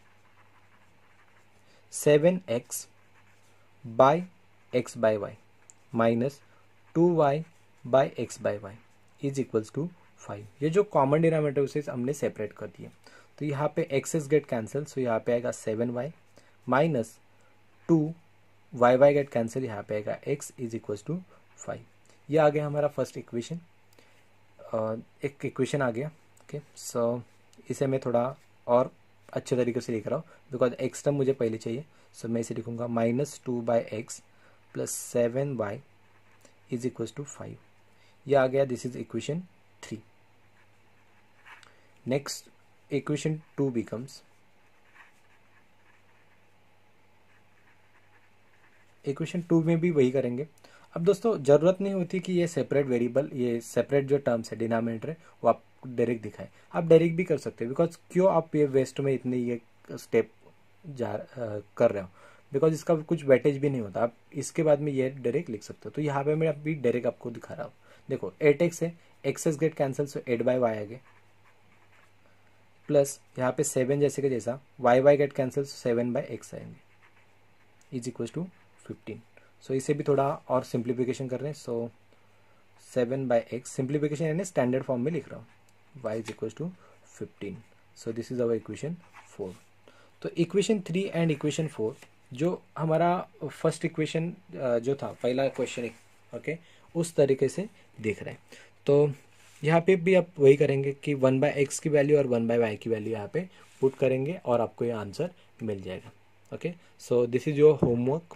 7x by x/y minus 2y by x/y is equals to 5। ये जो कॉमन डिनोमिनेटर उसे हमने सेपरेट कर दिया, तो यहाँ पे एक्सेस गेट कैंसिल, सो यहाँ पे आएगा 7y minus 2y get cancel, यहाँ पे आएगा x इज इक्वल्स टू 5। ये आ गया हमारा फर्स्ट इक्वेशन, एक इक्वेशन आ गया। ओके, सो इसे मैं थोड़ा और अच्छे तरीके से लिख रहा हूँ, बिकॉज एक्स टर्म मुझे पहले चाहिए। सो मैं इसे लिखूंगा -2/x + 7y is equals to 5। ये आ गया, this is equation 3। Next equation 2 becomes, equation 2 में भी वही करेंगे। अब दोस्तों जरूरत नहीं होती कि ये सेपरेट वेरिएबल, ये सेपरेट जो टर्म्स है डिनोमिनेटर है वो आप डायरेक्ट दिखाएं, आप डायरेक्ट भी कर सकते हैं। बिकॉज क्यों आप ये वेस्ट में इतने ये स्टेप कर रहे हो, बिकॉज इसका कुछ वेटेज भी नहीं होता, आप इसके बाद में ये डायरेक्ट लिख सकते हो। तो यहाँ पे मैं अभी डायरेक्ट आपको दिखा रहा हूँ। देखो 8x है, x's get cancel, so 8/y आ गए, प्लस यहाँ पे 7 जैसे कि जैसा y गेट कैंसिल, सो 7/x आएंगे इज इक्वल टू 15। सो इसे भी थोड़ा और सिंप्लीफिकेशन कर रहे हैं। सो 7/x सिंप्लीफिकेशन यानी स्टैंडर्ड फॉर्म में लिख रहा हूँ, y is equal to 15। So this is our equation 4। तो इक्वेशन 3 एंड इक्वेशन 4 जो हमारा फर्स्ट इक्वेशन जो था पहला क्वेश्चन, ओके, उस तरीके से दिख रहा है। तो यहाँ पे भी आप वही करेंगे कि 1/x की वैल्यू और 1/y की वैल्यू यहाँ पे पुट करेंगे और आपको ये आंसर मिल जाएगा। Okay, so this is your homework.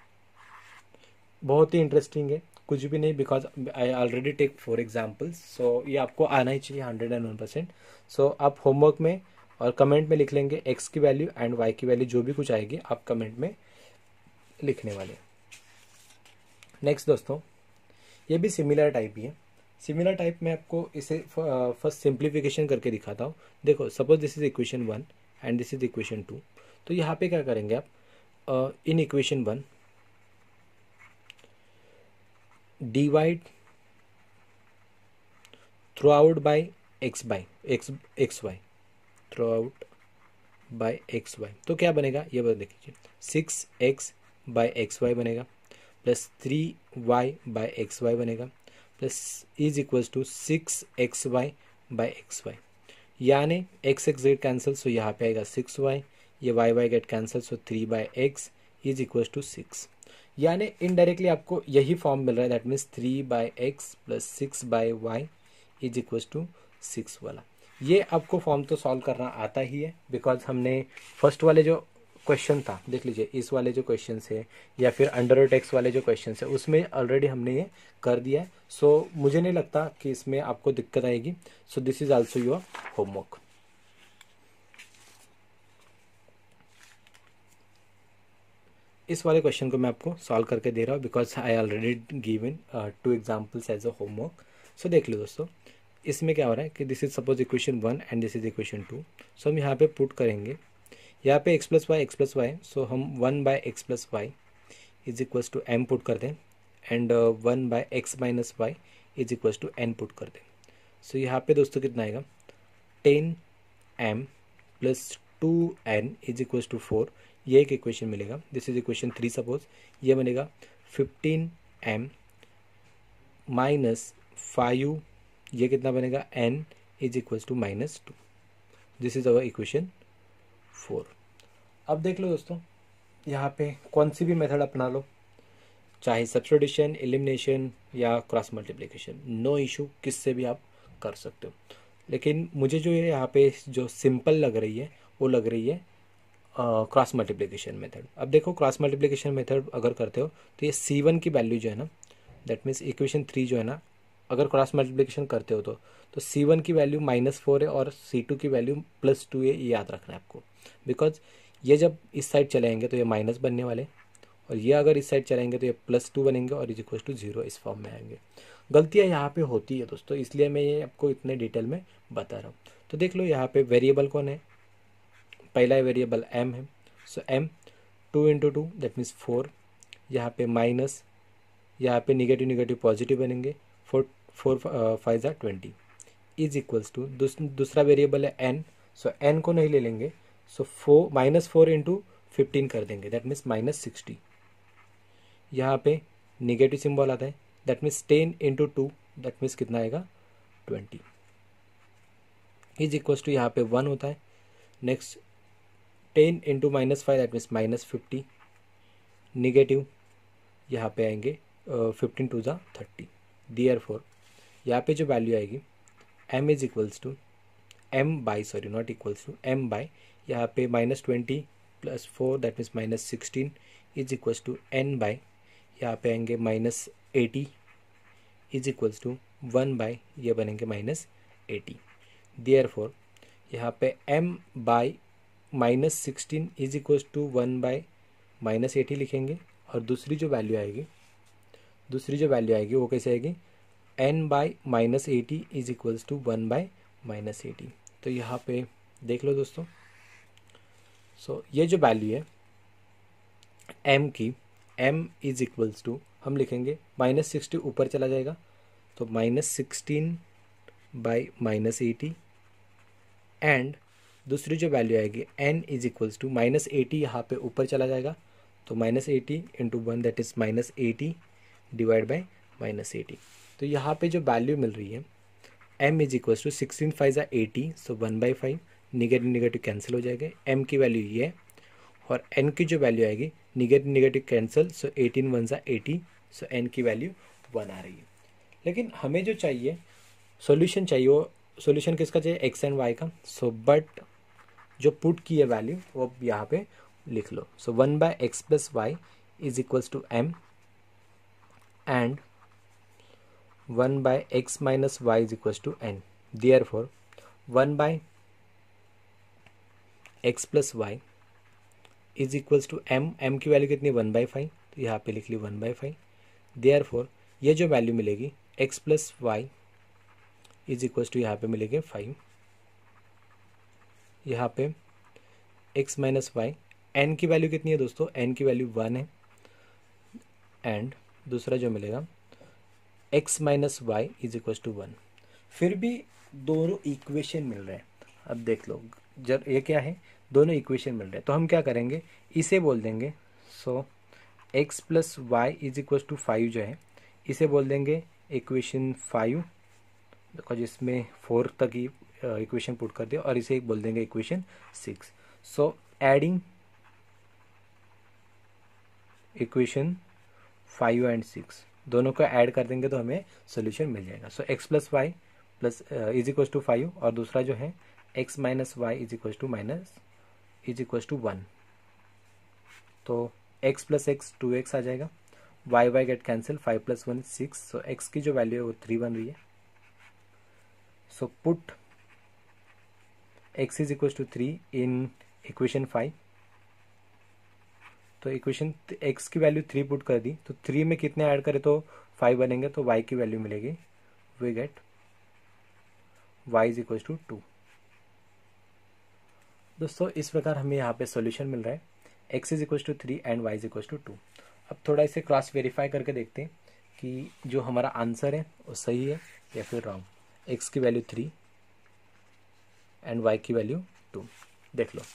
बहुत ही इंटरेस्टिंग है, कुछ भी नहीं, because I already take 4 examples. सो ये आपको आना ही चाहिए 101%। सो आप होमवर्क में और कमेंट में लिख लेंगे x की वैल्यू एंड y की वैल्यू, जो भी कुछ आएगी आप कमेंट में लिखने वाले। नेक्स्ट दोस्तों, ये भी सिमिलर टाइप ही है। सिमिलर टाइप में आपको इसे फर्स्ट सिंप्लीफिकेशन करके दिखाता हूँ। देखो, suppose this is equation 1 and this is equation 2। तो यहाँ पे क्या करेंगे आप, in equation 1 divide throughout by x y, throughout by x y. तो क्या बनेगा ये बता देखिए, 6x/xy बनेगा प्लस 3y/xy बनेगा plus is equals to 6xy/xy। यानी x गेट कैंसिल, सो यहाँ पे आएगा 6y, ये y get cancel, so 3/x is equals to 6। यानी इनडायरेक्टली आपको यही फॉर्म मिल रहा है, that means 3/x plus 6/y is equals to 6 वाला। ये आपको फॉर्म तो सॉल्व करना आता ही है, बिकॉज हमने फर्स्ट वाले जो क्वेश्चन था, देख लीजिए, इस वाले जो क्वेश्चन है या फिर अंडर रूट एक्स वाले जो क्वेश्चन है उसमें ऑलरेडी हमने ये कर दिया है। सो मुझे नहीं लगता कि इसमें आपको दिक्कत आएगी। So this is also your homework. इस वाले क्वेश्चन को मैं आपको सॉल्व करके दे रहा हूँ, because I already given 2 examples as a homework. सो देख लो दोस्तों, इसमें क्या हो रहा है कि this is suppose equation 1 and this is equation 2। So हम यहाँ पे पुट करेंगे, यहाँ पे x प्लस वाई, सो हम 1/x plus y is equals to m put कर दें and 1/x minus y is equals to n put कर दें। सो यहाँ पे दोस्तों कितना आएगा, 10m plus 2n is equals to 4। ये एक इक्वेशन मिलेगा, दिस इज इक्वेशन 3 सपोज। ये बनेगा 15m माइनस 5, ये कितना बनेगा, n is equals to -2। This is our equation 4। अब देख लो दोस्तों, यहाँ पे कौन सी भी मेथड अपना लो, चाहे सब्स्टिट्यूशन, एलिमिनेशन या क्रॉस मल्टीप्लिकेशन, नो इशू, किससे भी आप कर सकते हो। लेकिन मुझे जो ये यहाँ पे जो सिंपल लग रही है वो लग रही है क्रॉस मल्टीप्लिकेशन मेथड। अब देखो, क्रॉस मल्टीप्लिकेशन मेथड अगर करते हो तो ये C1 की वैल्यू जो है ना, दैट मीन्स इक्वेशन 3 जो है ना, अगर क्रॉस मल्टीप्लिकेशन करते हो तो C1 की वैल्यू -4 है और C2 की वैल्यू +2 है, ये याद रखना है आपको। बिकॉज ये जब इस साइड चलेंगे तो ये माइनस बनने वाले, और ये अगर इस साइड चलेंगे तो ये +2 बनेंगे और इज इक्वल टू 0 इस फॉर्म में आएंगे। गलतियाँ यहाँ पे होती है दोस्तों, इसलिए मैं ये आपको इतने डिटेल में बता रहा हूँ। तो देख लो, यहाँ पे वेरिएबल कौन है, पहला वेरिएबल m है। सो m 2 × 2 दैट मीन्स 4, यहाँ पे माइनस, यहाँ पे निगेटिव पॉजिटिव बनेंगे, 4 5 = 20 इज इक्वल्स टू दूसरा वेरिएबल है n। सो n को नहीं ले लेंगे, सो -4 × 15 कर देंगे, दैट मीन्स -60। यहाँ पे निगेटिव सिंबल आता है, दैट मीन्स 10 × 2 दैट मीन्स कितना आएगा, 20 इज इक्वल्स टू, यहाँ पे 1 होता है। नेक्स्ट 10 × -5 दैट मीन्स -50, निगेटिव यहाँ पे आएंगे 15 × 2 = 30। देयरफॉर यहाँ पे जो वैल्यू आएगी m is equals to m by यहाँ पे -20 + 4 that means -16 is equals to n by यहाँ पे आएंगे -80 इज इक्वल्स टू 1 बाई ये बनेंगे -80। देयरफॉर यहाँ पे m by -16 is equals to 1 by -80 लिखेंगे, और दूसरी जो वैल्यू आएगी वो कैसे आएगी, n by -80 is equals to 1 by -80। तो यहाँ पे देख लो दोस्तों, सो ये जो वैल्यू है m की, m इज इक्वल्स टू हम लिखेंगे -60 ऊपर चला जाएगा तो -16 बाई -80, एंड दूसरी जो वैल्यू आएगी n इज इक्वल्स टू -80 यहाँ पे ऊपर चला जाएगा तो -80 into 1 that is -80 divide by -80। तो यहाँ पे जो वैल्यू मिल रही है m इज इक्वल टू 16 5 ज़ा 80, सो 1/5, निगेटिव निगेटिव कैंसिल हो जाएगा, m की वैल्यू ये है, और n की जो वैल्यू आएगी निगेटिव निगेटिव कैंसिल, सो 18 1 ज़ा 80, सो n की वैल्यू 1 आ रही है। लेकिन हमें जो चाहिए सॉल्यूशन चाहिए, वो सॉल्यूशन किसका चाहिए, x एंड y का। सो बट जो पुट की है वैल्यू वो यहाँ पे लिख लो। So 1/x plus y is equals to m and 1/x minus y is equals to n। Therefore 1/x plus y is equals to m की वैल्यू कितनी 1/5, तो यहाँ पे लिख ली 1/5। देयरफॉर ये जो वैल्यू मिलेगी x plus y is equals to यहाँ पे मिलेगी 5, यहाँ पे x माइनस वाई, n की वैल्यू कितनी है दोस्तों, n की वैल्यू 1 है, एंड दूसरा जो मिलेगा x minus y is equals to 1। फिर भी दोनों इक्वेशन मिल रहे हैं। अब देख लो जब ये क्या है, दोनों इक्वेशन मिल रहे हैं, तो हम क्या करेंगे, इसे बोल देंगे so x plus y is equals to 5 जो है इसे बोल देंगे इक्वेशन 5, देखो जिसमें 4 तक ही इक्वेशन पुट कर दिया, और इसे बोल देंगे equation 6। So adding equation 5 and 6 दोनों को ऐड कर देंगे तो हमें सोल्यूशन मिल जाएगा। So x plus y plus is equal to 5, और दूसरा जो है x minus y is equal to 1। तो x प्लस एक्स 2x आ जाएगा, y get cancel, 5 plus 1 6, so x की जो वैल्यू है वो 3 बन रही है। So put x is equal to 3 in equation 5, तो इक्वेशन x की वैल्यू 3 पुट कर दी, तो 3 में कितने ऐड करें तो 5 बनेंगे, तो y की वैल्यू मिलेगी, we get y is equal to 2। दोस्तों इस प्रकार हमें यहाँ पे सॉल्यूशन मिल रहा है, x is equal to 3 and y is equal to 2। अब थोड़ा इसे क्रॉस वेरीफाई करके देखते हैं कि जो हमारा आंसर है वो सही है या फिर रॉन्ग। x की वैल्यू 3 एंड y की वैल्यू 2, देख लो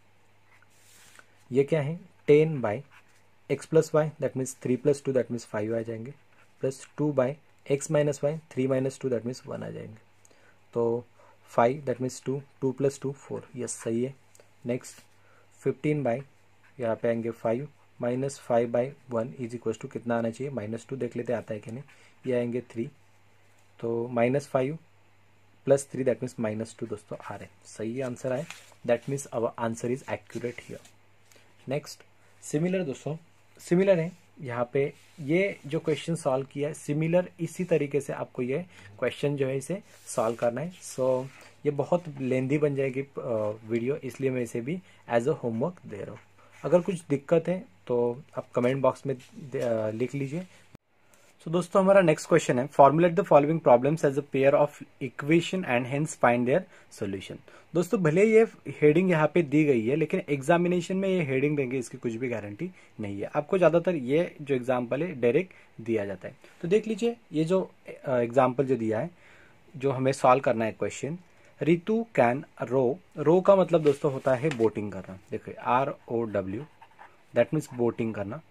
ये क्या है, 10 by x plus y that means 3 plus 2 that means 5 आ जाएंगे, plus 2 by x minus y 3 minus 2 that means 1 आ जाएंगे, तो 5 दैट मीन्स 2, 2 प्लस 2 4, यस सही है। नेक्स्ट 15 बाई यहाँ पे आएंगे 5 minus 5 by 1 is equal to कितना आना चाहिए, -2, देख लेते आता है कि नहीं, ये आएंगे 3, तो -5 प्लस 3 दैट मीन्स -2 दोस्तों आ रहे, सही आंसर आए, that means our answer is accurate here. Next similar दोस्तों, सिमिलर है यहाँ पे ये जो क्वेश्चन सॉल्व किया है सिमिलर इसी तरीके से आपको ये क्वेश्चन जो है इसे सॉल्व करना है। सो ये बहुत लेंदी बन जाएगी वीडियो, इसलिए मैं इसे भी एज अ होमवर्क दे रहा हूँ। अगर कुछ दिक्कत है तो आप कमेंट बॉक्स में लिख लीजिए। सो दोस्तों हमारा नेक्स्ट क्वेश्चन है, formulate the following problems as a pair of equation and hence find their solution. दोस्तों भले ये हेडिंग यहाँ पे दी गई है, लेकिन एग्जामिनेशन में ये हेडिंग देंगे इसकी कुछ भी गारंटी नहीं है। आपको ज्यादातर ये जो एग्जाम्पल है डायरेक्ट दिया जाता है। तो देख लीजिए ये जो एग्जाम्पल जो दिया है, जो हमें सॉल्व करना है क्वेश्चन, रितु कैन रो का मतलब दोस्तों होता है बोटिंग करना, देखिए ROW दैट मीन्स बोटिंग करना।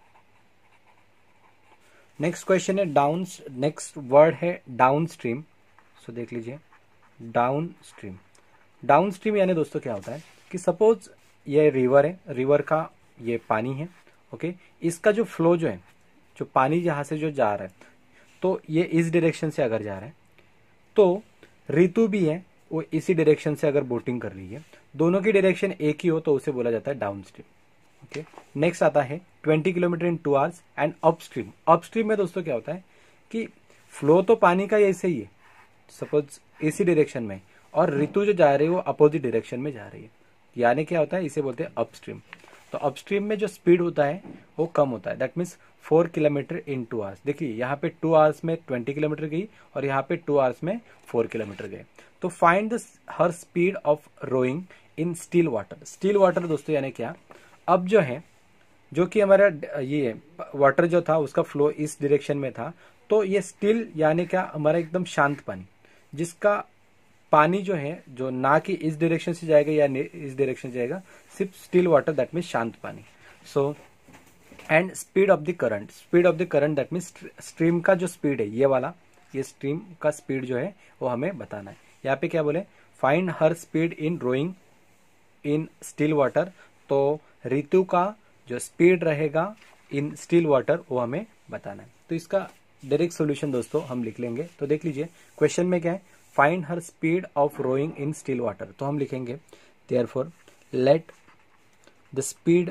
नेक्स्ट क्वेश्चन है डाउन, नेक्स्ट वर्ड है डाउन स्ट्रीम। सो देख लीजिए डाउन स्ट्रीम, डाउन स्ट्रीम यानी दोस्तों क्या होता है कि सपोज ये रिवर है, रिवर का ये पानी है, ओके, इसका जो फ्लो जो है, जो पानी यहाँ से जो जा रहा है, तो ये इस डायरेक्शन से अगर जा रहा है, तो ऋतु भी है वो इसी डायरेक्शन से अगर बोटिंग कर रही है, दोनों की डायरेक्शन एक ही हो तो उसे बोला जाता है डाउन स्ट्रीम। ओके, नेक्स्ट आता है 20 kilometre in 2 hours and upstream. Upstream में दोस्तों क्या होता है कि फ्लो तो पानी का ऐसे ही है, सपोज इसी डायरेक्शन में, और ऋतु जो जा रही है वो अपोजिट डायरेक्शन में जा रही है, यानी क्या होता है, इसे बोलते हैं अपस्ट्रीम। तो अपस्ट्रीम में जो स्पीड होता है वो कम होता है, that means 4 kilometre in 2 hours. देखिए यहाँ पे 2 आवर्स में 20 किलोमीटर गई और यहाँ पे 2 आवर्स में 4 किलोमीटर गए। तो find the her speed of rowing in still water. Still water दोस्तों यानी क्या, अब जो है जो कि हमारा ये वाटर जो था उसका फ्लो इस डायरेक्शन में था, तो ये स्टिल यानी क्या, हमारा एकदम शांत पानी, जिसका पानी जो है जो ना कि इस डायरेक्शन से जाएगा या इस डायरेक्शन से जाएगा, सिर्फ स्टिल वाटर दैट मीन शांत पानी। So and speed of the current, speed of the current that means stream का जो स्पीड है ये वाला, ये स्ट्रीम का स्पीड जो है वो हमें बताना है। यहाँ पे क्या बोले, find her speed in rowing in still water, तो ऋतु का जो स्पीड रहेगा इन स्टिल वाटर वो हमें बताना है। तो इसका डायरेक्ट सॉल्यूशन दोस्तों हम लिख लेंगे। तो देख लीजिए क्वेश्चन में क्या है, find her speed of rowing in still water, तो हम लिखेंगे therefore let the speed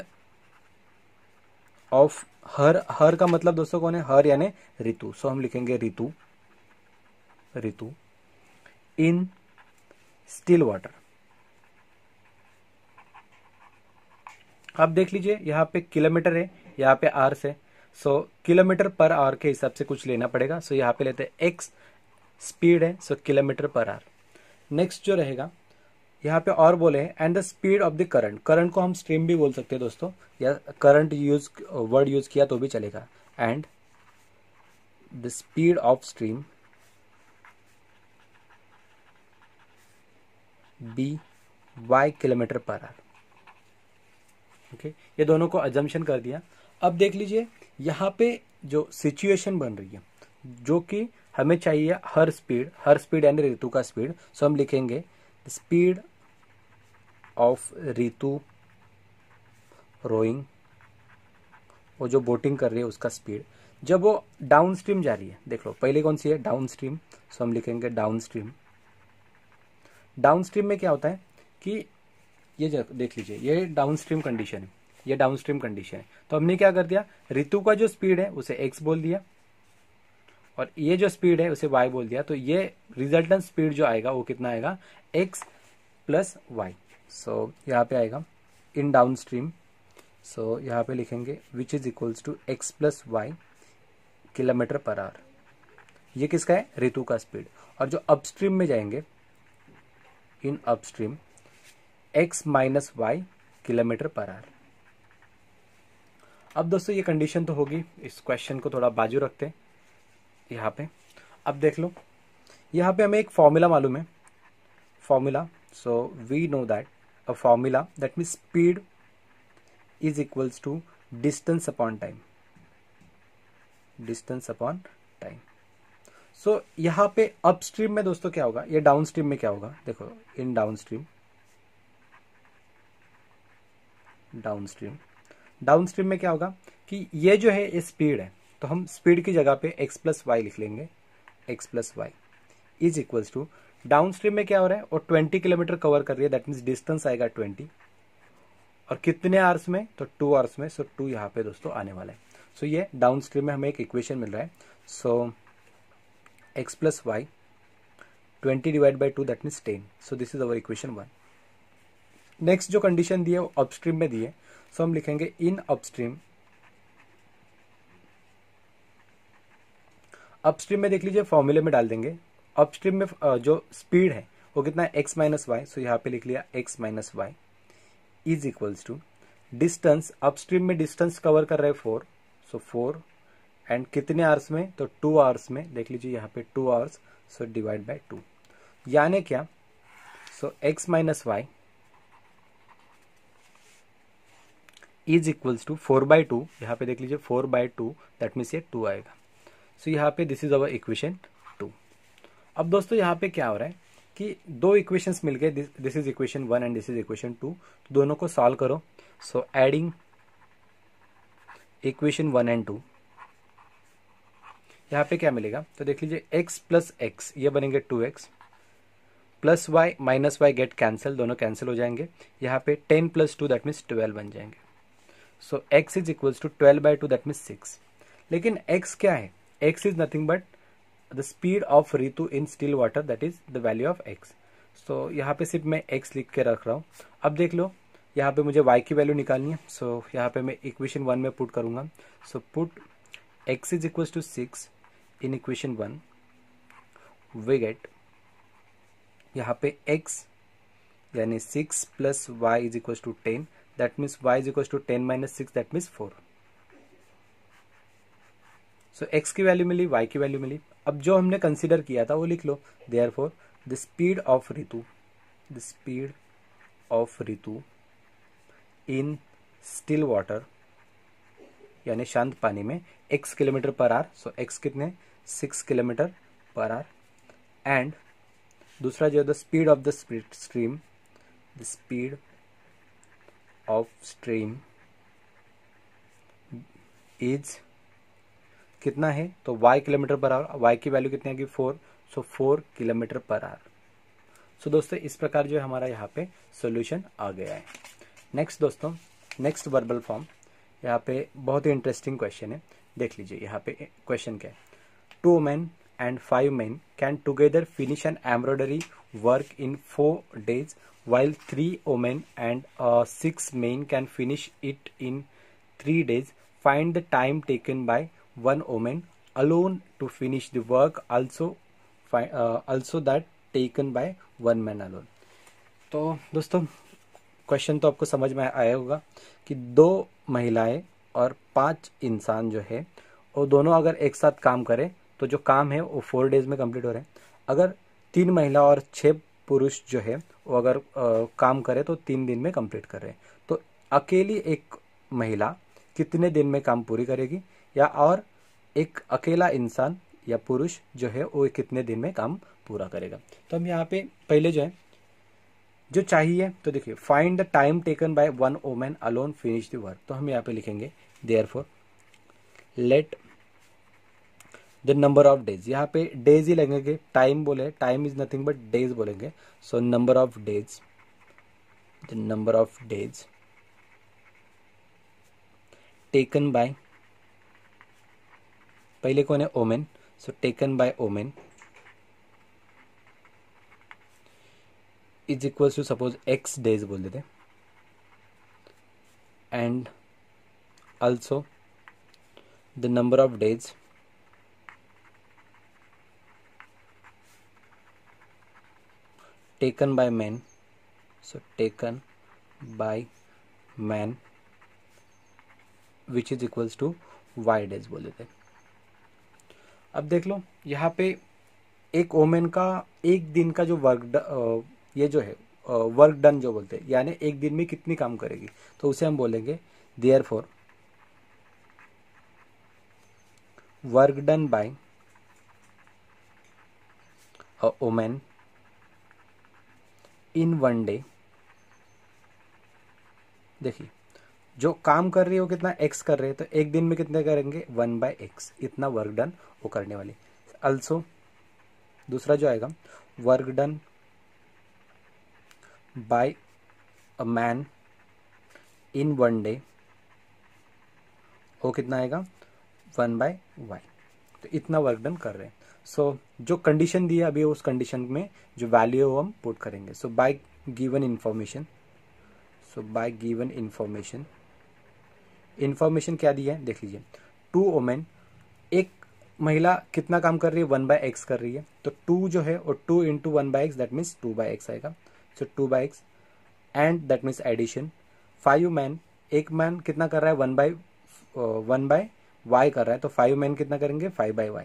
of her, her का मतलब दोस्तों कौन है, हर यानी ऋतु, सो हम लिखेंगे ऋतु, ऋतु इन स्टिल वाटर। अब देख लीजिए यहाँ पे किलोमीटर है, यहाँ पे आवर्स है, सो किलोमीटर पर आवर के हिसाब से कुछ लेना पड़ेगा। सो यहाँ पे लेते हैं एक्स स्पीड है, so kilometre per hour. Next जो रहेगा यहाँ पे और बोले हैं and the speed of the current, current को हम स्ट्रीम भी बोल सकते हैं दोस्तों, या करंट यूज वर्ड यूज किया तो भी चलेगा, and the speed of stream be y kilometre per hour. Okay, ये दोनों को अजम्पशन कर दिया। अब देख लीजिए यहाँ पे जो सिचुएशन बन रही है, जो कि हमें चाहिए हर स्पीड यानी ऋतु का स्पीड, सो हम लिखेंगे स्पीड ऑफ ऋतु रोइंग, वो जो बोटिंग कर रही है उसका स्पीड, जब वो डाउन स्ट्रीम जा रही है। देख लो पहले कौन सी है, डाउन स्ट्रीम, सो हम लिखेंगे डाउन स्ट्रीम। डाउन स्ट्रीम में क्या होता है कि ये देख लीजिए ये डाउन स्ट्रीम कंडीशन है, ये डाउन स्ट्रीम कंडीशन है, तो हमने क्या कर दिया, ऋतु का जो स्पीड है उसे एक्स बोल दिया और ये जो स्पीड है उसे वाई बोल दिया। तो ये रिजल्टेंट स्पीड जो आएगा वो कितना आएगा, एक्स प्लस वाई। सो यहाँ पे आएगा इन डाउन स्ट्रीम, सो यहाँ पे लिखेंगे which is equals to x plus y kilometre per hour. ये किसका है, ऋतु का स्पीड। और जो अपस्ट्रीम में जाएंगे, in upstream x minus y kilometre per hour. अब दोस्तों ये कंडीशन तो होगी, इस क्वेश्चन को थोड़ा बाजू रखते हैं यहाँ पे। अब देख लो यहाँ पे हमें एक फॉर्मूला मालूम है, formula, so we know that a formula that means speed is equals to distance upon time, distance upon time. So यहाँ पे अपस्ट्रीम में दोस्तों क्या होगा, ये डाउन स्ट्रीम में क्या होगा, देखो in downstream, downstream, downstream में क्या होगा कि ये जो है ये स्पीड है, तो हम स्पीड की जगह पे एक्स प्लस वाई लिख लेंगे, x plus y is equals to, downstream में क्या हो रहा है, और 20 किलोमीटर कवर कर रही है, दैट मीन्स डिस्टेंस आएगा 20, और कितने आवर्स में, तो 2 आवर्स में, सो 2 यहाँ पे दोस्तों आने वाला है। सो ये डाउन स्ट्रीम में हमें एक इक्वेशन मिल रहा है, so x plus y 20 divide by 2 that means 10, so this is our equation 1। Next जो कंडीशन दी है वो अपस्ट्रीम में दी है, सो हम लिखेंगे इन अपस्ट्रीम, अपस्ट्रीम में देख लीजिए फॉर्मूले में डाल देंगे, अपस्ट्रीम में जो स्पीड है वो कितना है, एक्स माइनस वाई, सो यहाँ पे लिख लिया x minus y is equals to distance, upstream में डिस्टेंस कवर कर रहे हैं 4, सो 4 एंड कितने आवर्स में, तो 2 आवर्स में, देख लीजिए यहाँ पे 2 आवर्स, सो डिवाइड बाय 2, यानी क्या, so x minus y is equals to 4/2, यहाँ पे देख लीजिए 4/2 दैट मीन्स ये 2 आएगा। सो यहाँ पे दिस इज अवर इक्वेशन 2। अब दोस्तों यहाँ पे क्या हो रहा है कि दो इक्वेशंस मिल गए, this is equation 1 and this is equation 2, तो दोनों को सॉल्व करो। सो एडिंग इक्वेशन 1 एंड 2, यहाँ पे क्या मिलेगा, तो देख लीजिए x प्लस एक्स ये बनेंगे 2x, plus y minus y get cancel, दोनों कैंसिल हो जाएंगे, यहाँ पे 10 प्लस 2 दैट मीन्स 12 बन जाएंगे। So x is equals to 12/2 that means 6। लेकिन x क्या है, x is nothing but the speed of Ritu in still water, that is the value of x। So यहाँ पे सिर्फ मैं x लिख के रख रहा हूँ। अब देख लो यहाँ पे मुझे y की वैल्यू निकालनी है, सो यहाँ पे मैं इक्वेशन 1 में पुट करूंगा। So put x is equals to 6 in equation 1, we get यहाँ पे x यानी 6 plus y is equals to 10, that means y is equals to 10 minus 6 that means 4। So x की वैल्यू मिली, y की value मिली। अब जो हमने कंसीडर किया था वो लिख लो, therefore the speed of Ritu, the speed of Ritu in still water यानी शांत पानी में x kilometre per hour, so x कितने 6 किलोमीटर पर आवर। एंड दूसरा जो है the speed of the stream, the speed of stream is कितना है, तो y kilometre per hour, y की वैल्यू कितनी आएगी 4, सो 4 किलोमीटर पर आवर। सो दोस्तों इस प्रकार जो है हमारा यहाँ पे सॉल्यूशन आ गया है। नेक्स्ट दोस्तों, नेक्स्ट वर्बल फॉर्म, यहाँ पे बहुत ही इंटरेस्टिंग क्वेश्चन है, देख लीजिए यहाँ पे क्वेश्चन क्या है। 2 women and 5 men can together finish an embroidery work in 4 days, while 3 women and 6 men can finish it in 3 days. Find the time taken by one woman alone to finish the work, also that taken by one man alone. तो दोस्तों question तो आपको समझ में आया होगा कि 2 महिलाएं और 5 इंसान जो है वो दोनों अगर एक साथ काम करें तो जो काम है वो 4 डेज में कंप्लीट हो रहे हैं। अगर 3 महिला और 6 पुरुष जो है वो अगर काम करे तो 3 दिन में कंप्लीट कर रहे हैं। तो अकेली एक महिला कितने दिन में काम पूरी करेगी, या और एक अकेला इंसान या पुरुष जो है वो कितने दिन में काम पूरा करेगा। तो हम यहाँ पे पहले जो है जो चाहिए, तो देखिए find the time taken by one woman alone finish the work. तो हम यहाँ पे लिखेंगे therefore let the number of days, यहाँ पे डेज ही लगेंगे, टाइम बोले, time is nothing but days बोलेंगे। So number of days, the number of days taken by, पहले कौन है women, so taken by women is equal to suppose x days बोल देते, and also the number of days taken by men, so taken by man which is equals to y days बोल देते। अब देख लो यहाँ पे एक वोमेन का एक दिन का जो वर्क ये जो है वर्क डन जो बोलते हैं, यानी एक दिन में कितनी काम करेगी, तो उसे हम बोलेंगे therefore work done by a women in 1 day. देखिए जो काम कर रही है वो कितना x कर रहे हैं, तो एक दिन में कितने करेंगे 1/x, इतना वर्क डन वो करने वाली। अल्सो दूसरा जो आएगा work done by a man in 1 day, वो कितना आएगा 1/y, तो इतना वर्क डन कर रहे हैं। सो जो कंडीशन दी है अभी उस कंडीशन में जो वैल्यू है वो हम पुट करेंगे। So by given information, so by given information, information क्या दी है देख लीजिए। 2 वोमेन, एक महिला कितना काम कर रही है 1/x कर रही है, तो 2 जो है और 2 into 1/x that means 2/x आएगा, so 2/x and that means addition. 5 man, एक मैन कितना कर रहा है 1/y कर रहा है, तो 5 मैन कितना करेंगे 5/y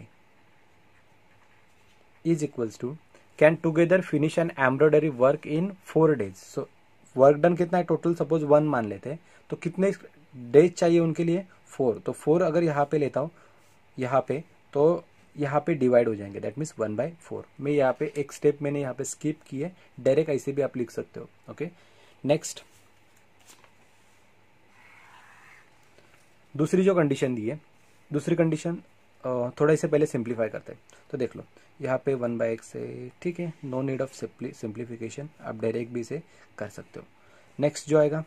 is equals to can together finish an embroidery work in 4 days। So work done कितना है टोटल, सपोज 1 मान लेते हैं, तो कितने डेज चाहिए उनके लिए 4, तो 4 अगर यहाँ पे लेता हूँ यहाँ पे, तो यहाँ पे डिवाइड हो जाएंगे, दैट मीन्स 1/4। मैं यहाँ पे एक स्टेप मैंने यहाँ पे स्किप किए, डायरेक्ट ऐसे भी आप लिख सकते हो। ओके नेक्स्ट दूसरी जो कंडीशन दी है, दूसरी कंडीशन थोड़ा इसे पहले सिंप्लीफाई करते हैं। तो देख लो यहाँ पे 1/x है, ठीक है, नो नीड ऑफ सिंप्लीफिकेशन, आप डायरेक्ट भी इसे कर सकते हो। नेक्स्ट जो आएगा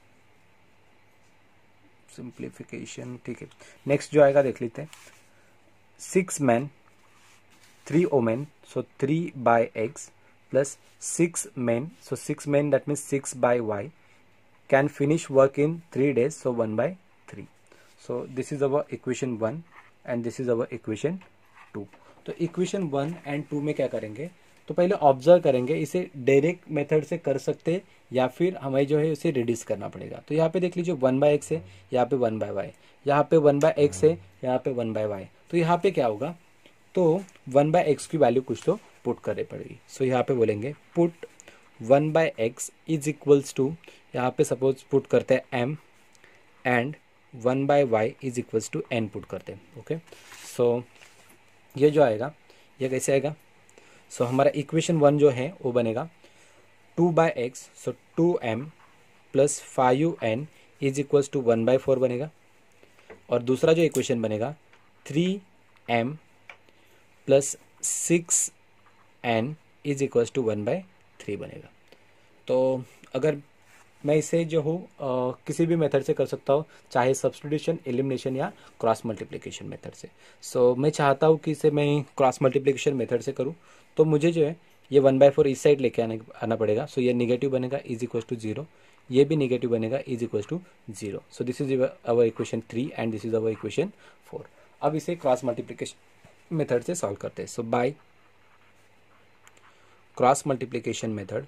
सिंप्लीफिकेशन, ठीक है, नेक्स्ट जो आएगा देख लेते हैं। 6 man 3 women, so 3/x plus 6 man, so 6 man that means 6/y can finish work in 3 days, so 1/3। So this is our equation 1 and this is our equation 2। तो इक्वेशन 1 एंड 2 में क्या करेंगे, तो पहले ऑब्जर्व करेंगे, इसे डायरेक्ट मेथड से कर सकते या फिर हमें जो है इसे रिड्यूस करना पड़ेगा। तो यहाँ पे देख लीजिए 1/x है, यहाँ पे 1/y, यहाँ पे 1/x है, यहाँ पे 1/y, तो यहाँ पे क्या होगा, तो 1/x की वैल्यू कुछ तो पुट करनी पड़ेगी। सो यहाँ पे बोलेंगे put 1/x is equals to, यहाँ पे सपोज पुट करते हैं m and 1/y is equals to n put करते हैं. ओके, सो ये जो आएगा ये कैसे आएगा. सो हमारा इक्वेशन 1 जो है वो बनेगा 2/x, so 2m plus 5n is equals to 1/4 बनेगा. और दूसरा जो इक्वेशन बनेगा 3m plus 6n is equals to 1/3 बनेगा. तो अगर मैं इसे जो हूँ किसी भी मेथड से कर सकता हूँ, चाहे सब्स्टिट्यूशन, एलिमिनेशन या क्रॉस मल्टीप्लिकेशन मेथड से. सो मैं चाहता हूँ कि इसे मैं क्रॉस मल्टीप्लिकेशन मेथड से करूँ, तो मुझे जो है ये 1/4 इस साइड लेके आना पड़ेगा. सो ये निगेटिव बनेगा इज इक्वल टू 0, ये भी निगेटिव बनेगा is equal to 0. So this is our equation 3 and this is our equation 4. अब इसे क्रॉस मल्टीप्लिकेशन मेथड से सॉल्व करते हैं. So by cross multiplication method,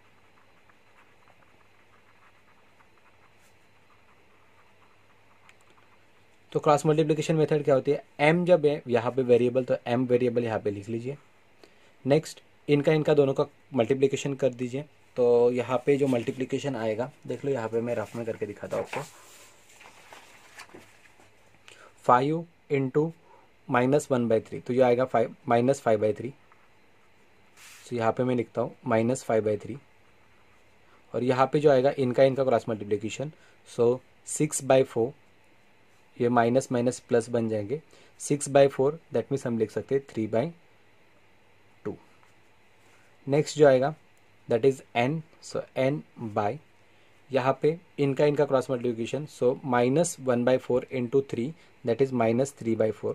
तो क्रॉस मल्टीप्लिकेशन मेथड क्या होती है, m जब है यहाँ पे वेरिएबल तो m वेरिएबल यहाँ पे लिख लीजिए. नेक्स्ट इनका दोनों का मल्टीप्लिकेशन कर दीजिए. तो यहाँ पे जो मल्टीप्लिकेशन आएगा देख लो, यहाँ पे मैं रफ में करके दिखाता हूँ आपको. 5 इंटू -1/3, तो ये आएगा -5/3. तो यहाँ पे मैं लिखता हूँ -5/3. और यहाँ पे जो आएगा इनका क्रॉस मल्टीप्लिकेशन, सो 6/4, ये माइनस माइनस प्लस बन जाएंगे. 6/4 दैट मीन्स हम लिख सकते हैं 3/2. नेक्स्ट जो आएगा that is n, so n by, यहाँ पे इनका cross multiplication, so -1/4 into 3 that is -3/4.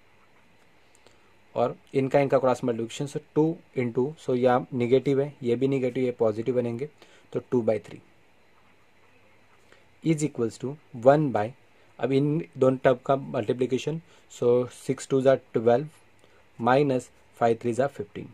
और इनका cross multiplication, so 2 into, so यहाँ निगेटिव है, ये भी निगेटिव, ये पॉजिटिव बनेंगे, तो 2/3 इज इक्वल्स टू 1/, अब इन दोनों टर्म का मल्टीप्लिकेशन, सो 6 2 ज़ा 12 माइनस 5 3 ज़ा 15.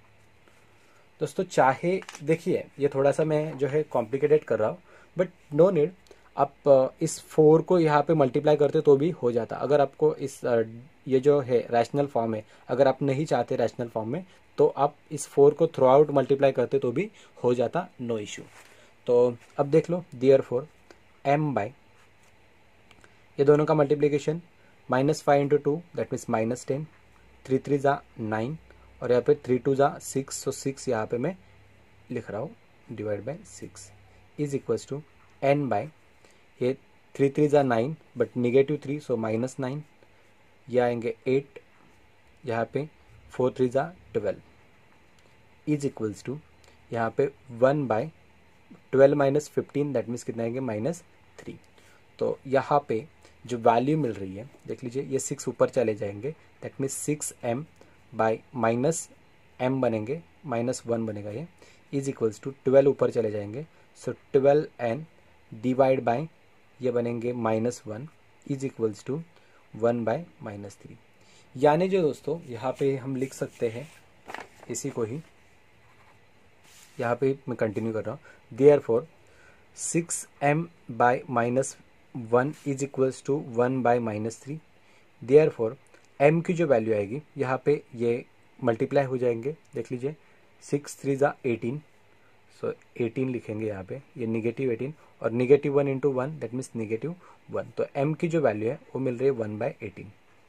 दोस्तों चाहे देखिए ये थोड़ा सा मैं जो है कॉम्प्लिकेटेड कर रहा हूँ, बट नो नीड. आप इस 4 को यहाँ पे मल्टीप्लाई करते तो भी हो जाता. अगर आपको इस ये जो है रैशनल फॉर्म है, अगर आप नहीं चाहते रैशनल फॉर्म में, तो आप इस 4 को थ्रू आउट मल्टीप्लाई करते तो भी हो जाता, नो इशू. तो अब देख लो, देयरफॉर m बाय, ये दोनों का मल्टीप्लिकेशन -5 इंटू 2 दैट मीन्स -10, 3 3 ज़ा 9, और यहाँ पे 3 2 ज़ा 6, सो 6 यहाँ पे मैं लिख रहा हूँ divide by 6 is equals to n by, ये 3 3 ज़ा 9 बट निगेटिव 3, सो -9, ये आएंगे 8, यहाँ पे 4 3 ज़ा 12 इज इक्वल्स टू यहाँ पे 1/12 माइनस 15 दैट मीन्स कितना आएंगे -3. तो यहाँ पे जो वैल्यू मिल रही है देख लीजिए, ये 6 ऊपर चले जाएंगे that means 6m bye -m बनेंगे, -1 बनेगा ये, इज इक्वल्स टू 12 ऊपर चले जाएंगे, सो 12n डिवाइड बाय ये बनेंगे -1 इज इक्वल्स टू 1/-3. यानी जो दोस्तों यहाँ पे हम लिख सकते हैं इसी को ही, यहाँ पे मैं कंटिन्यू कर रहा हूँ. Therefore 6m by -1 is equals to 1/-3. Therefore m की जो वैल्यू आएगी यहाँ पे ये मल्टीप्लाई हो जाएंगे, देख लीजिए 6 3 ज़ा 18, सो 18 लिखेंगे यहाँ पे, ये -18 और -1 इंटू 1 दैट मीन्स -1. तो m की जो वैल्यू है वो मिल रही है 1/18,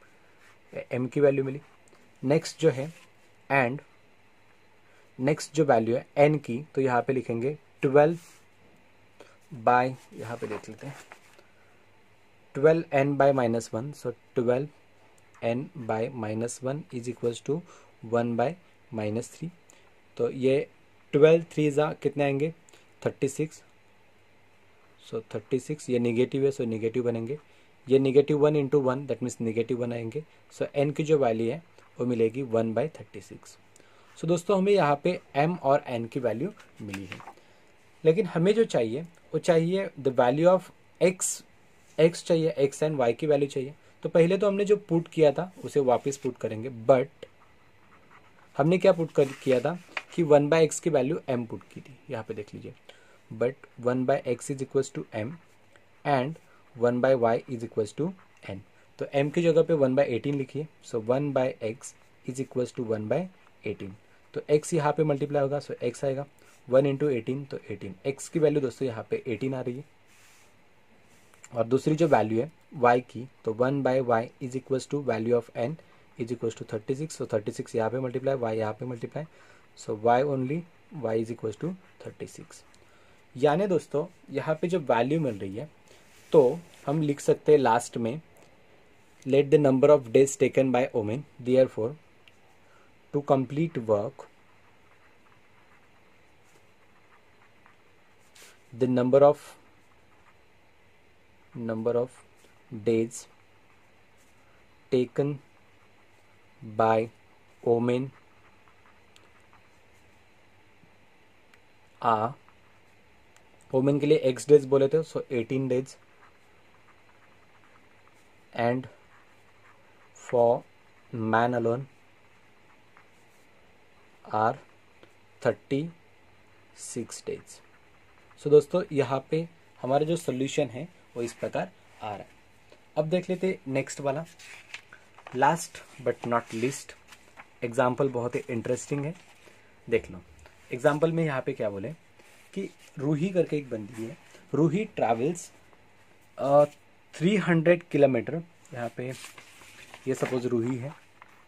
m की वैल्यू मिली. नेक्स्ट जो है एंड नेक्स्ट जो वैल्यू है n की, तो यहाँ पे लिखेंगे 12 बाय, यहाँ पे देख लेते हैं 12n by -1, so 12n by -1 is equals to 1/-3. तो ये 12 3 ज़ा कितने आएंगे 36, सो 36, ये निगेटिव है सो निगेटिव बनेंगे, ये -1 इंटू 1 दैट मीन्स -1 आएंगे. सो n की जो वैल्यू है वो मिलेगी 1/36. सो दोस्तों हमें यहाँ पे m और n की वैल्यू मिली है, लेकिन हमें जो चाहिए वो चाहिए द वैल्यू ऑफ x चाहिए, x एंड y की वैल्यू चाहिए. तो पहले तो हमने जो पुट किया था उसे वापस पुट करेंगे, बट हमने क्या पुट किया था कि 1/x की वैल्यू m पुट की थी, यहाँ पे देख लीजिए. But 1/x is equals to m and 1/y is equals to n. तो m की जगह पे 1/18 लिखिए, सो 1/x इज इक्वल्स टू 1/18. तो x यहाँ पे मल्टीप्लाई होगा, सो x आएगा 1 इंटू 18, तो 18. x की वैल्यू दोस्तों यहाँ पे 18 आ रही है. और दूसरी जो वैल्यू है y की, तो 1/y is equals to value of n is equals to 36. तो 36 यहाँ पे मल्टीप्लाई, y यहाँ पे multiply, so y only y is equals to 36. यानी दोस्तों यहाँ पे जो वैल्यू मिल रही है तो हम लिख सकते हैं लास्ट में let the number of days taken by women, therefore to complete work the number of days taken by women are, women के लिए x days बोले थे, so 18 days, and for man alone are 36 days. सो दोस्तों यहाँ पे हमारा जो solution है वो इस प्रकार आ रहा है. अब देख लेते नेक्स्ट वाला, last but not least example. बहुत ही इंटरेस्टिंग है, देख लो. एग्जाम्पल में यहाँ पे क्या बोले कि रूही करके एक बंदी है. Ruhi travels 300 kilometre. यहाँ पे ये सपोज रूही है,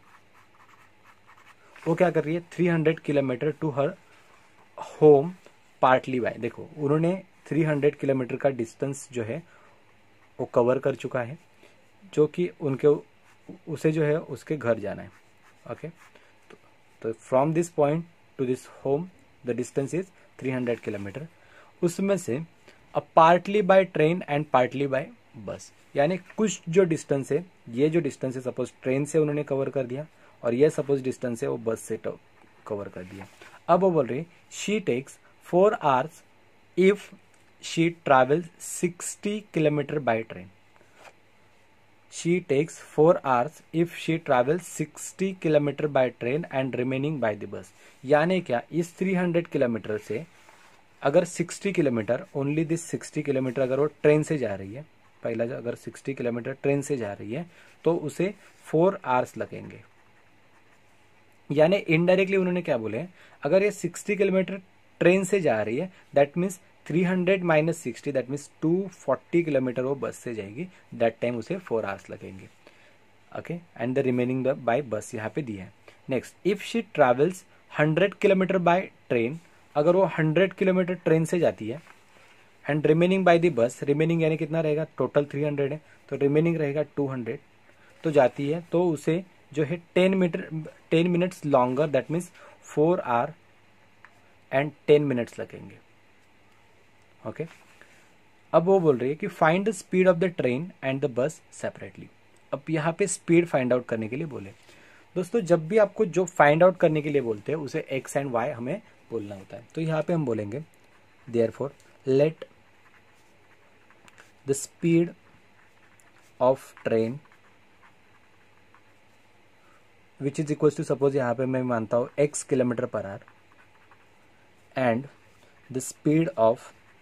वो क्या कर रही है 300 kilometre to her home partly by. देखो उन्होंने 300 किलोमीटर का डिस्टेंस जो है वो कवर कर चुका है, जो कि उनके उसे जो है उसके घर जाना है. ओके, तो from this point to this home the distance is 300 kilometre. उसमें से अब partly by train and partly by bus, यानी कुछ जो डिस्टेंस है, ये जो डिस्टेंस है सपोज ट्रेन से उन्होंने कवर कर दिया और ये सपोज डिस्टेंस है वो बस से कवर कर दिया. अब वो बोल रही she takes 4 hours if she travels 60 kilometer by train. She takes 4 hours if she travels 60 kilometer by train and remaining by the bus. यानी क्या, इस 300 किलोमीटर से अगर 60 किलोमीटर, ओनली दिस 60 किलोमीटर अगर वो ट्रेन से जा रही है, पहला अगर 60 किलोमीटर ट्रेन से जा रही है तो उसे 4 hours लगेंगे. यानी इनडायरेक्टली उन्होंने क्या बोले, अगर ये 60 किलोमीटर ट्रेन से जा रही है that means 300 minus 60 that means 240 kilometre वो बस से जाएगी, दैट टाइम उसे 4 hours लगेंगे. Okay, and the remaining by bus यहाँ पे दिया है. Next, if she travels 100 kilometre by train, अगर वो 100 किलोमीटर ट्रेन से जाती है and remaining by the bus, remaining यानी कितना रहेगा, टोटल 300 है तो रिमेनिंग रहेगा 200, तो जाती है तो उसे जो है 10 minutes longer that means 4 hour and 10 minutes लगेंगे. ओके, अब वो बोल रही है कि find the speed of the train and the bus separately. अब यहाँ पे स्पीड फाइंड आउट करने के लिए बोले. दोस्तों जब भी आपको जो फाइंड आउट करने के लिए बोलते हैं उसे एक्स एंड वाई हमें बोलना होता है. तो यहाँ पे हम बोलेंगे therefore let the speed of train which is equal to, suppose यहाँ पे मैं मानता हूँ x kilometre per hour, and the speed of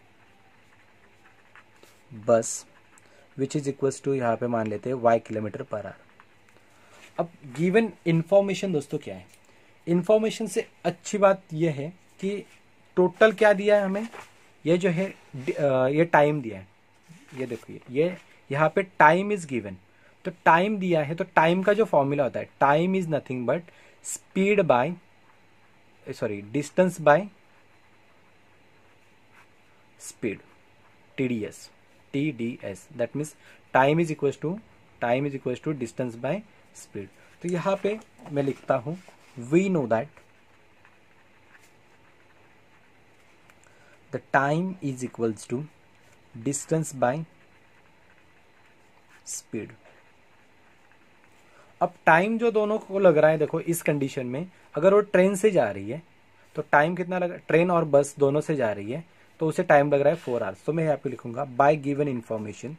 bus which is equals to, यहाँ पे मान लेते हैं y किलोमीटर पर आवर. अब गिवन इंफॉर्मेशन दोस्तों क्या है, इंफॉर्मेशन से अच्छी बात यह है कि टोटल क्या दिया है हमें, ये जो है ये टाइम दिया है. ये देखिए ये यहाँ पे टाइम इज गिवन, तो टाइम दिया है तो टाइम का जो फॉर्मूला होता है, time is nothing but speed by distance by speed, TDS, that means time is equals to distance by speed. तो यहाँ पे मैं लिखता हूं we know that the time is equals to distance by speed. अब time जो दोनों को लग रहा है, देखो इस कंडीशन में अगर वो ट्रेन से जा रही है तो टाइम कितना लगा, ट्रेन और बस दोनों से जा रही है तो उसे टाइम लग रहा है 4 hours. तो मैं यहाँ पे लिखूंगा बाय गिवन इंफॉर्मेशन,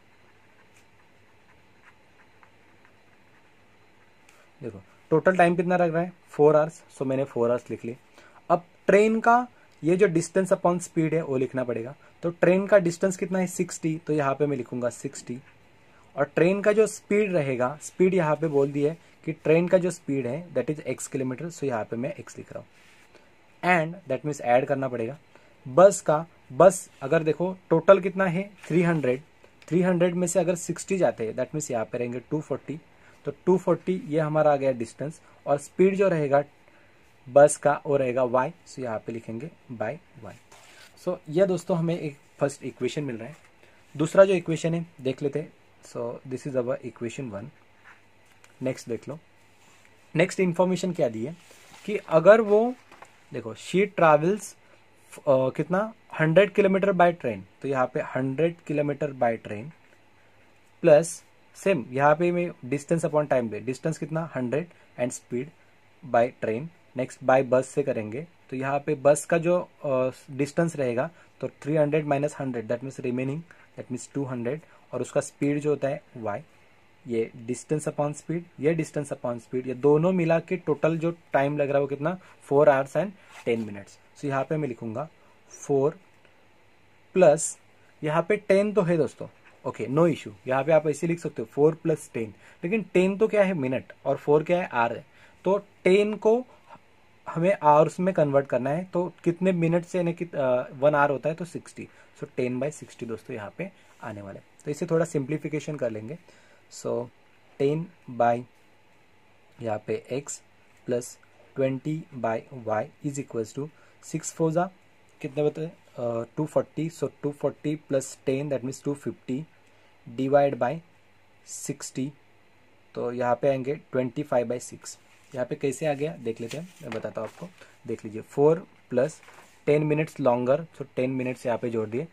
देखो टोटल टाइम कितना लग रहा है 4 hours, सो मैंने 4 hours लिख ली. अब ट्रेन का ये जो डिस्टेंस अपॉन स्पीड है वो लिखना पड़ेगा. तो ट्रेन का डिस्टेंस कितना है 60, तो यहाँ पे मैं लिखूंगा 60. और ट्रेन का जो स्पीड रहेगा, स्पीड यहाँ पे बोल दिया है कि ट्रेन का जो स्पीड है that is x kilometre, so यहाँ पे मैं x लिख रहा हूँ. एंड दैट मीन्स ऐड करना पड़ेगा. बस का, बस अगर देखो टोटल कितना है 300, 300 में से अगर 60 जाते हैं दैट मीन्स यहाँ पे रहेंगे 240, तो 240 ये हमारा आ गया डिस्टेंस, और स्पीड जो रहेगा बस का वो रहेगा y, सो यहाँ पे लिखेंगे बाय y। सो ये दोस्तों हमें एक फर्स्ट इक्वेशन मिल रहा है। दूसरा जो इक्वेशन है देख लेते हैं। So this is our equation 1। Next देख लो, नेक्स्ट इंफॉर्मेशन क्या दी है कि अगर वो देखो शी ट्रैवल्स कितना 100 किलोमीटर बाय ट्रेन, तो यहाँ पे 100 kilometre by train plus same यहाँ पे मैं डिस्टेंस अपॉन टाइम दे, डिस्टेंस कितना 100 and speed by train. Next by bus से करेंगे तो यहाँ पे बस का जो डिस्टेंस रहेगा तो 300 minus 100 that means remaining, that means 200, और उसका स्पीड जो होता है y। ये डिस्टेंस अपॉन स्पीड, ये डिस्टेंस अपॉन स्पीड, ये दोनों मिला के टोटल जो टाइम लग रहा है वो कितना 4 आवर्स एंड 10 मिनट्स। सो यहाँ पे मैं लिखूंगा 4 प्लस यहाँ पे 10 तो है दोस्तों, ओके नो इशू, यहाँ पे आप ऐसे लिख सकते हो 4 प्लस 10, लेकिन 10 तो क्या है मिनट और 4 क्या है आवर है, तो 10 को हमें आवर्स में कन्वर्ट करना है, तो कितने मिनट से यानी कि 1 आवर होता है तो 60, सो 10/60 दोस्तों यहाँ पे आने वाला है। तो इसे थोड़ा सिंप्लीफिकेशन कर लेंगे। सो 10 बाय यहाँ पे x plus 20/y is equals to 6 4 जा कितने बताए 240, so 240 plus 10 that means 250 divide by 60, तो यहाँ पे आएंगे 25/6। यहाँ पे कैसे आ गया देख लेते हैं, मैं बताता हूँ आपको, देख लीजिए 4 प्लस 10 मिनट्स लॉन्गर, सो 10 मिनट्स यहाँ पे जोड़ दिए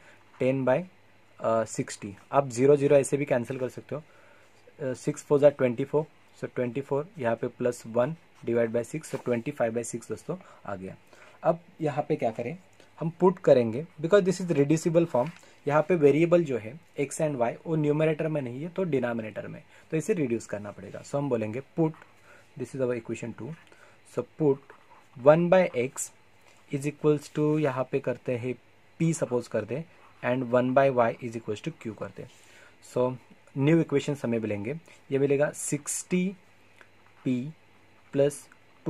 10/60। आप 0 0 ऐसे भी कैंसिल कर सकते हो, 6 4 जा 24, सो 24 यहाँ पे प्लस 1 डिवाइड बाय 6, सो 25/6 दोस्तों आ गया। अब यहाँ पे क्या करें, हम पुट करेंगे because this is reducible form, यहाँ पे वेरिएबल जो है x एंड y वो न्यूमरेटर में नहीं है तो डिनोमिनेटर में, तो इसे रिड्यूस करना पड़ेगा। सो हम बोलेंगे put, this is our equation 2, so put 1/x is equals to यहाँ पे करते हैं p सपोज करते हैं and 1/y is equals to q करते हैं। सो न्यू इक्वेशन हमें मिलेंगे, ये मिलेगा 60p plus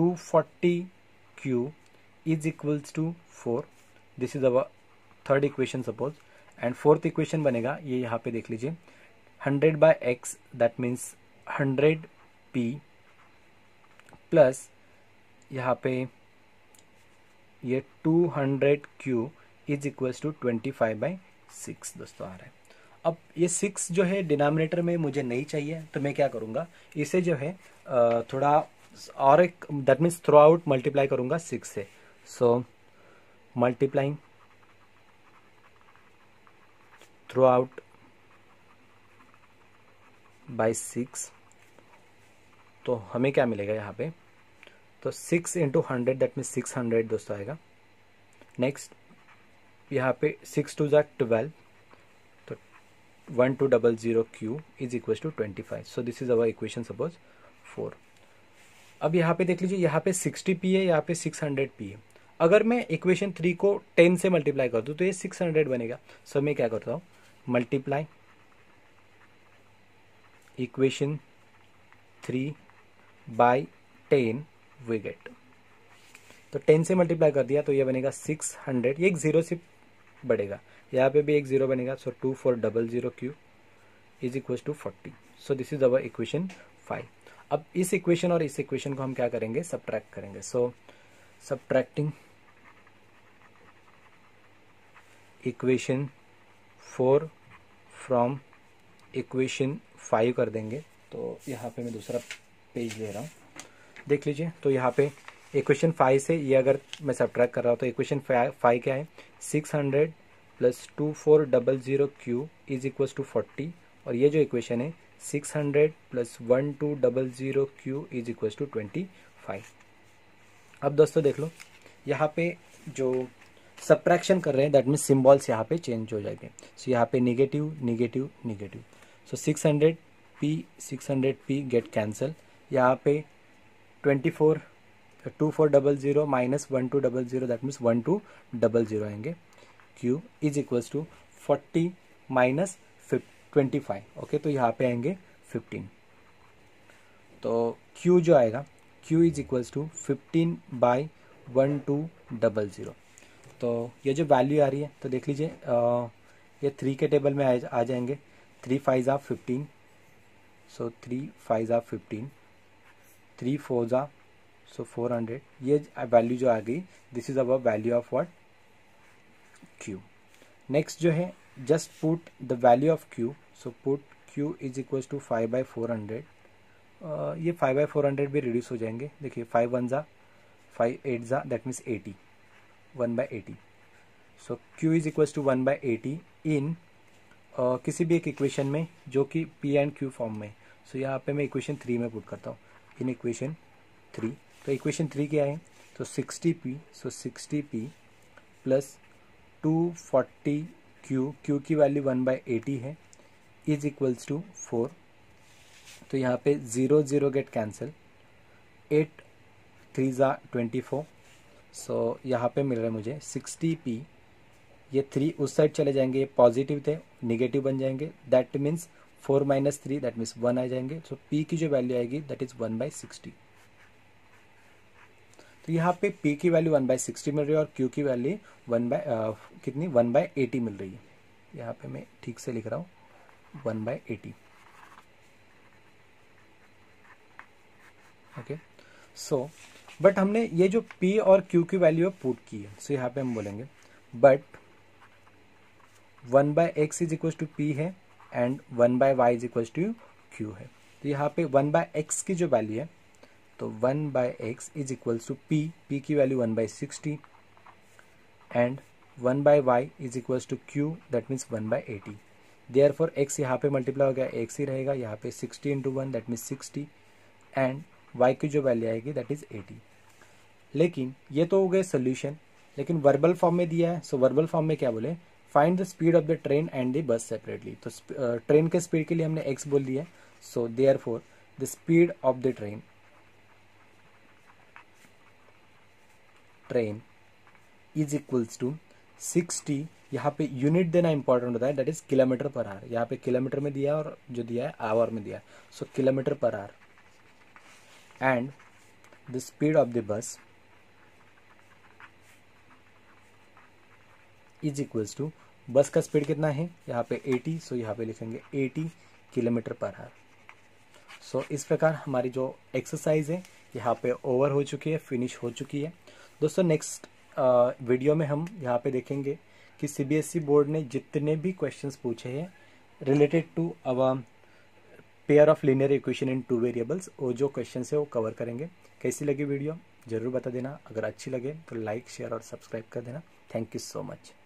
240q is equals to 4, this is our third equation suppose, and fourth equation बनेगा ये यहाँ पे देख लीजिए 100/x that means 100p plus यहाँ पे ये 200q इज इक्वल्स टू 25/6 दोस्तों आ रहा है। अब ये 6 जो है डिनोमिनेटर में मुझे नहीं चाहिए, तो मैं क्या करूँगा इसे जो है थोड़ा और एक that means throughout multiply करूँगा 6 से। So multiplying throughout by 6, तो हमें क्या मिलेगा यहाँ पे, तो 6 इंटू 100 दैट मीन्स 600 दोस्तों आएगा। नेक्स्ट यहाँ पे 6 2 जा 12, तो 1200q is equal to 25, so this is our equation suppose 4। अब यहाँ पे देख लीजिए यहाँ पे 60p है, यहाँ पे 600p है। अगर मैं इक्वेशन 3 को 10 से मल्टीप्लाई कर दूँ तो ये 600 बनेगा। सो मैं क्या करता हूँ multiply equation 3 by 10 we get, तो 10 से मल्टीप्लाई कर दिया तो ये बनेगा 600, ये एक 0 से बढ़ेगा, यहाँ पे भी एक 0 बनेगा, so 2400q is equal to 40, so this is our equation 5। अब इस इक्वेशन और इस इक्वेशन को हम क्या करेंगे सब्ट्रैक्ट करेंगे। So subtracting equation 4 from equation 5 कर देंगे, तो यहाँ पे मैं दूसरा पेज ले रहा हूँ, देख लीजिए। तो यहाँ पे इक्वेशन 5 से ये अगर मैं सब्ट्रैक्ट कर रहा हूँ तो इक्वेशन 5 क्या है 600 plus 2400q is equal to 40, और ये जो इक्वेशन है 600 plus 1200q is equal to 25। अब दोस्तों देख लो यहाँ पे जो सब्ट्रैक्शन कर रहे हैं दैट मीन्स सिम्बॉल्स यहाँ पे चेंज हो जाएंगे। सो यहाँ पे negative negative negative, so 600p get cancel, यहाँ पे 2400 माइनस 1200 दैट मीन्स 1200 आएंगे, q is equals to 40 minus 25, okay तो यहाँ पे आएंगे 15, तो q जो आएगा q इज इक्वल्स टू 15/1200। तो ये जो वैल्यू आ रही है तो देख लीजिए ये 3 के टेबल में आ जाएंगे, 3 5s are 15, so 3 5s are 15, 3 4s are so 400. ये वैल्यू जो आ गई, this is our value of what, q. Next जो है, just put the value of q, so put q is equal to 5/400. ये 5/400 भी रिड्यूस हो जाएंगे. देखिए 5 1s are 5 8s are, that means 80, 1/80. So q is equal to 1/80 इन किसी भी एक इक्वेशन में जो कि p एंड q फॉर्म में. सो यहाँ पे मैं इक्वेशन 3 में पुट करता हूँ, इन इक्वेशन 3. तो इक्वेशन 3 क्या है, तो 60p, so 60p plus 240q, q की वैल्यू 1/80 है, इज इक्वल्स टू 4. तो यहाँ पे 0 0 गेट कैंसिल, 8 3s are 24. सो यहाँ पे मिल रहा है मुझे 60p, ये 3 उस साइड चले जाएंगे, ये पॉजिटिव थे, निगेटिव बन जाएंगे, दैट मीन्स 4 - 3, दैट मीन्स 1 आ जाएंगे. सो p की जो वैल्यू आएगी दैट इज 1/60. तो यहाँ पे p की वैल्यू 1/60 मिल रही है और q की वैल्यू कितनी 1/80 मिल रही है. यहाँ पे मैं ठीक से लिख रहा हूँ 1/80. ओके. सो बट हमने ये जो p और q की वैल्यू पुट की है, सो यहाँ पे हम बोलेंगे but 1/x is equal to p है and 1/y is equal to q है. तो यहाँ पे 1/x की जो वैल्यू है, तो 1/x is equal to p की value 1/60 and 1/y is equal to q, that means 1/80. Therefore x यहाँ पे मल्टीप्लाई हो गया, x ही रहेगा, यहाँ पे 60 into 1 that means 60 and y की जो वैल्यू आएगी दैट इज 80. लेकिन ये तो हो गए सोल्यूशन, लेकिन वर्बल फॉर्म में दिया है. सो वर्बल फॉर्म में क्या बोले, find the speed of the train and the bus separately. तो ट्रेन के स्पीड के लिए हमने x बोल दिया. So therefore the speed of the train is equals to 60. यहाँ पे यूनिट देना इंपॉर्टेंट होता है, that is kilometre per hour. यहाँ पे किलोमीटर में दिया और जो दिया है आवर में दिया है, so kilometre per hour. And the speed of the bus is equals to, bus का स्पीड कितना है यहाँ पे 80, सो यहाँ पे लिखेंगे 80 किलोमीटर पर आवर. सो इस प्रकार हमारी जो एक्सरसाइज है यहाँ पे ओवर हो चुकी है, फिनिश हो चुकी है. दोस्तों नेक्स्ट वीडियो में हम यहाँ पे देखेंगे कि सीबीएसई बोर्ड ने जितने भी क्वेश्चंस पूछे हैं related to our pair of linear equation in 2 variables, वो जो क्वेश्चन है वो कवर करेंगे. कैसी लगी वीडियो जरूर बता देना. अगर अच्छी लगे तो लाइक शेयर और सब्सक्राइब कर देना. Thank you so much.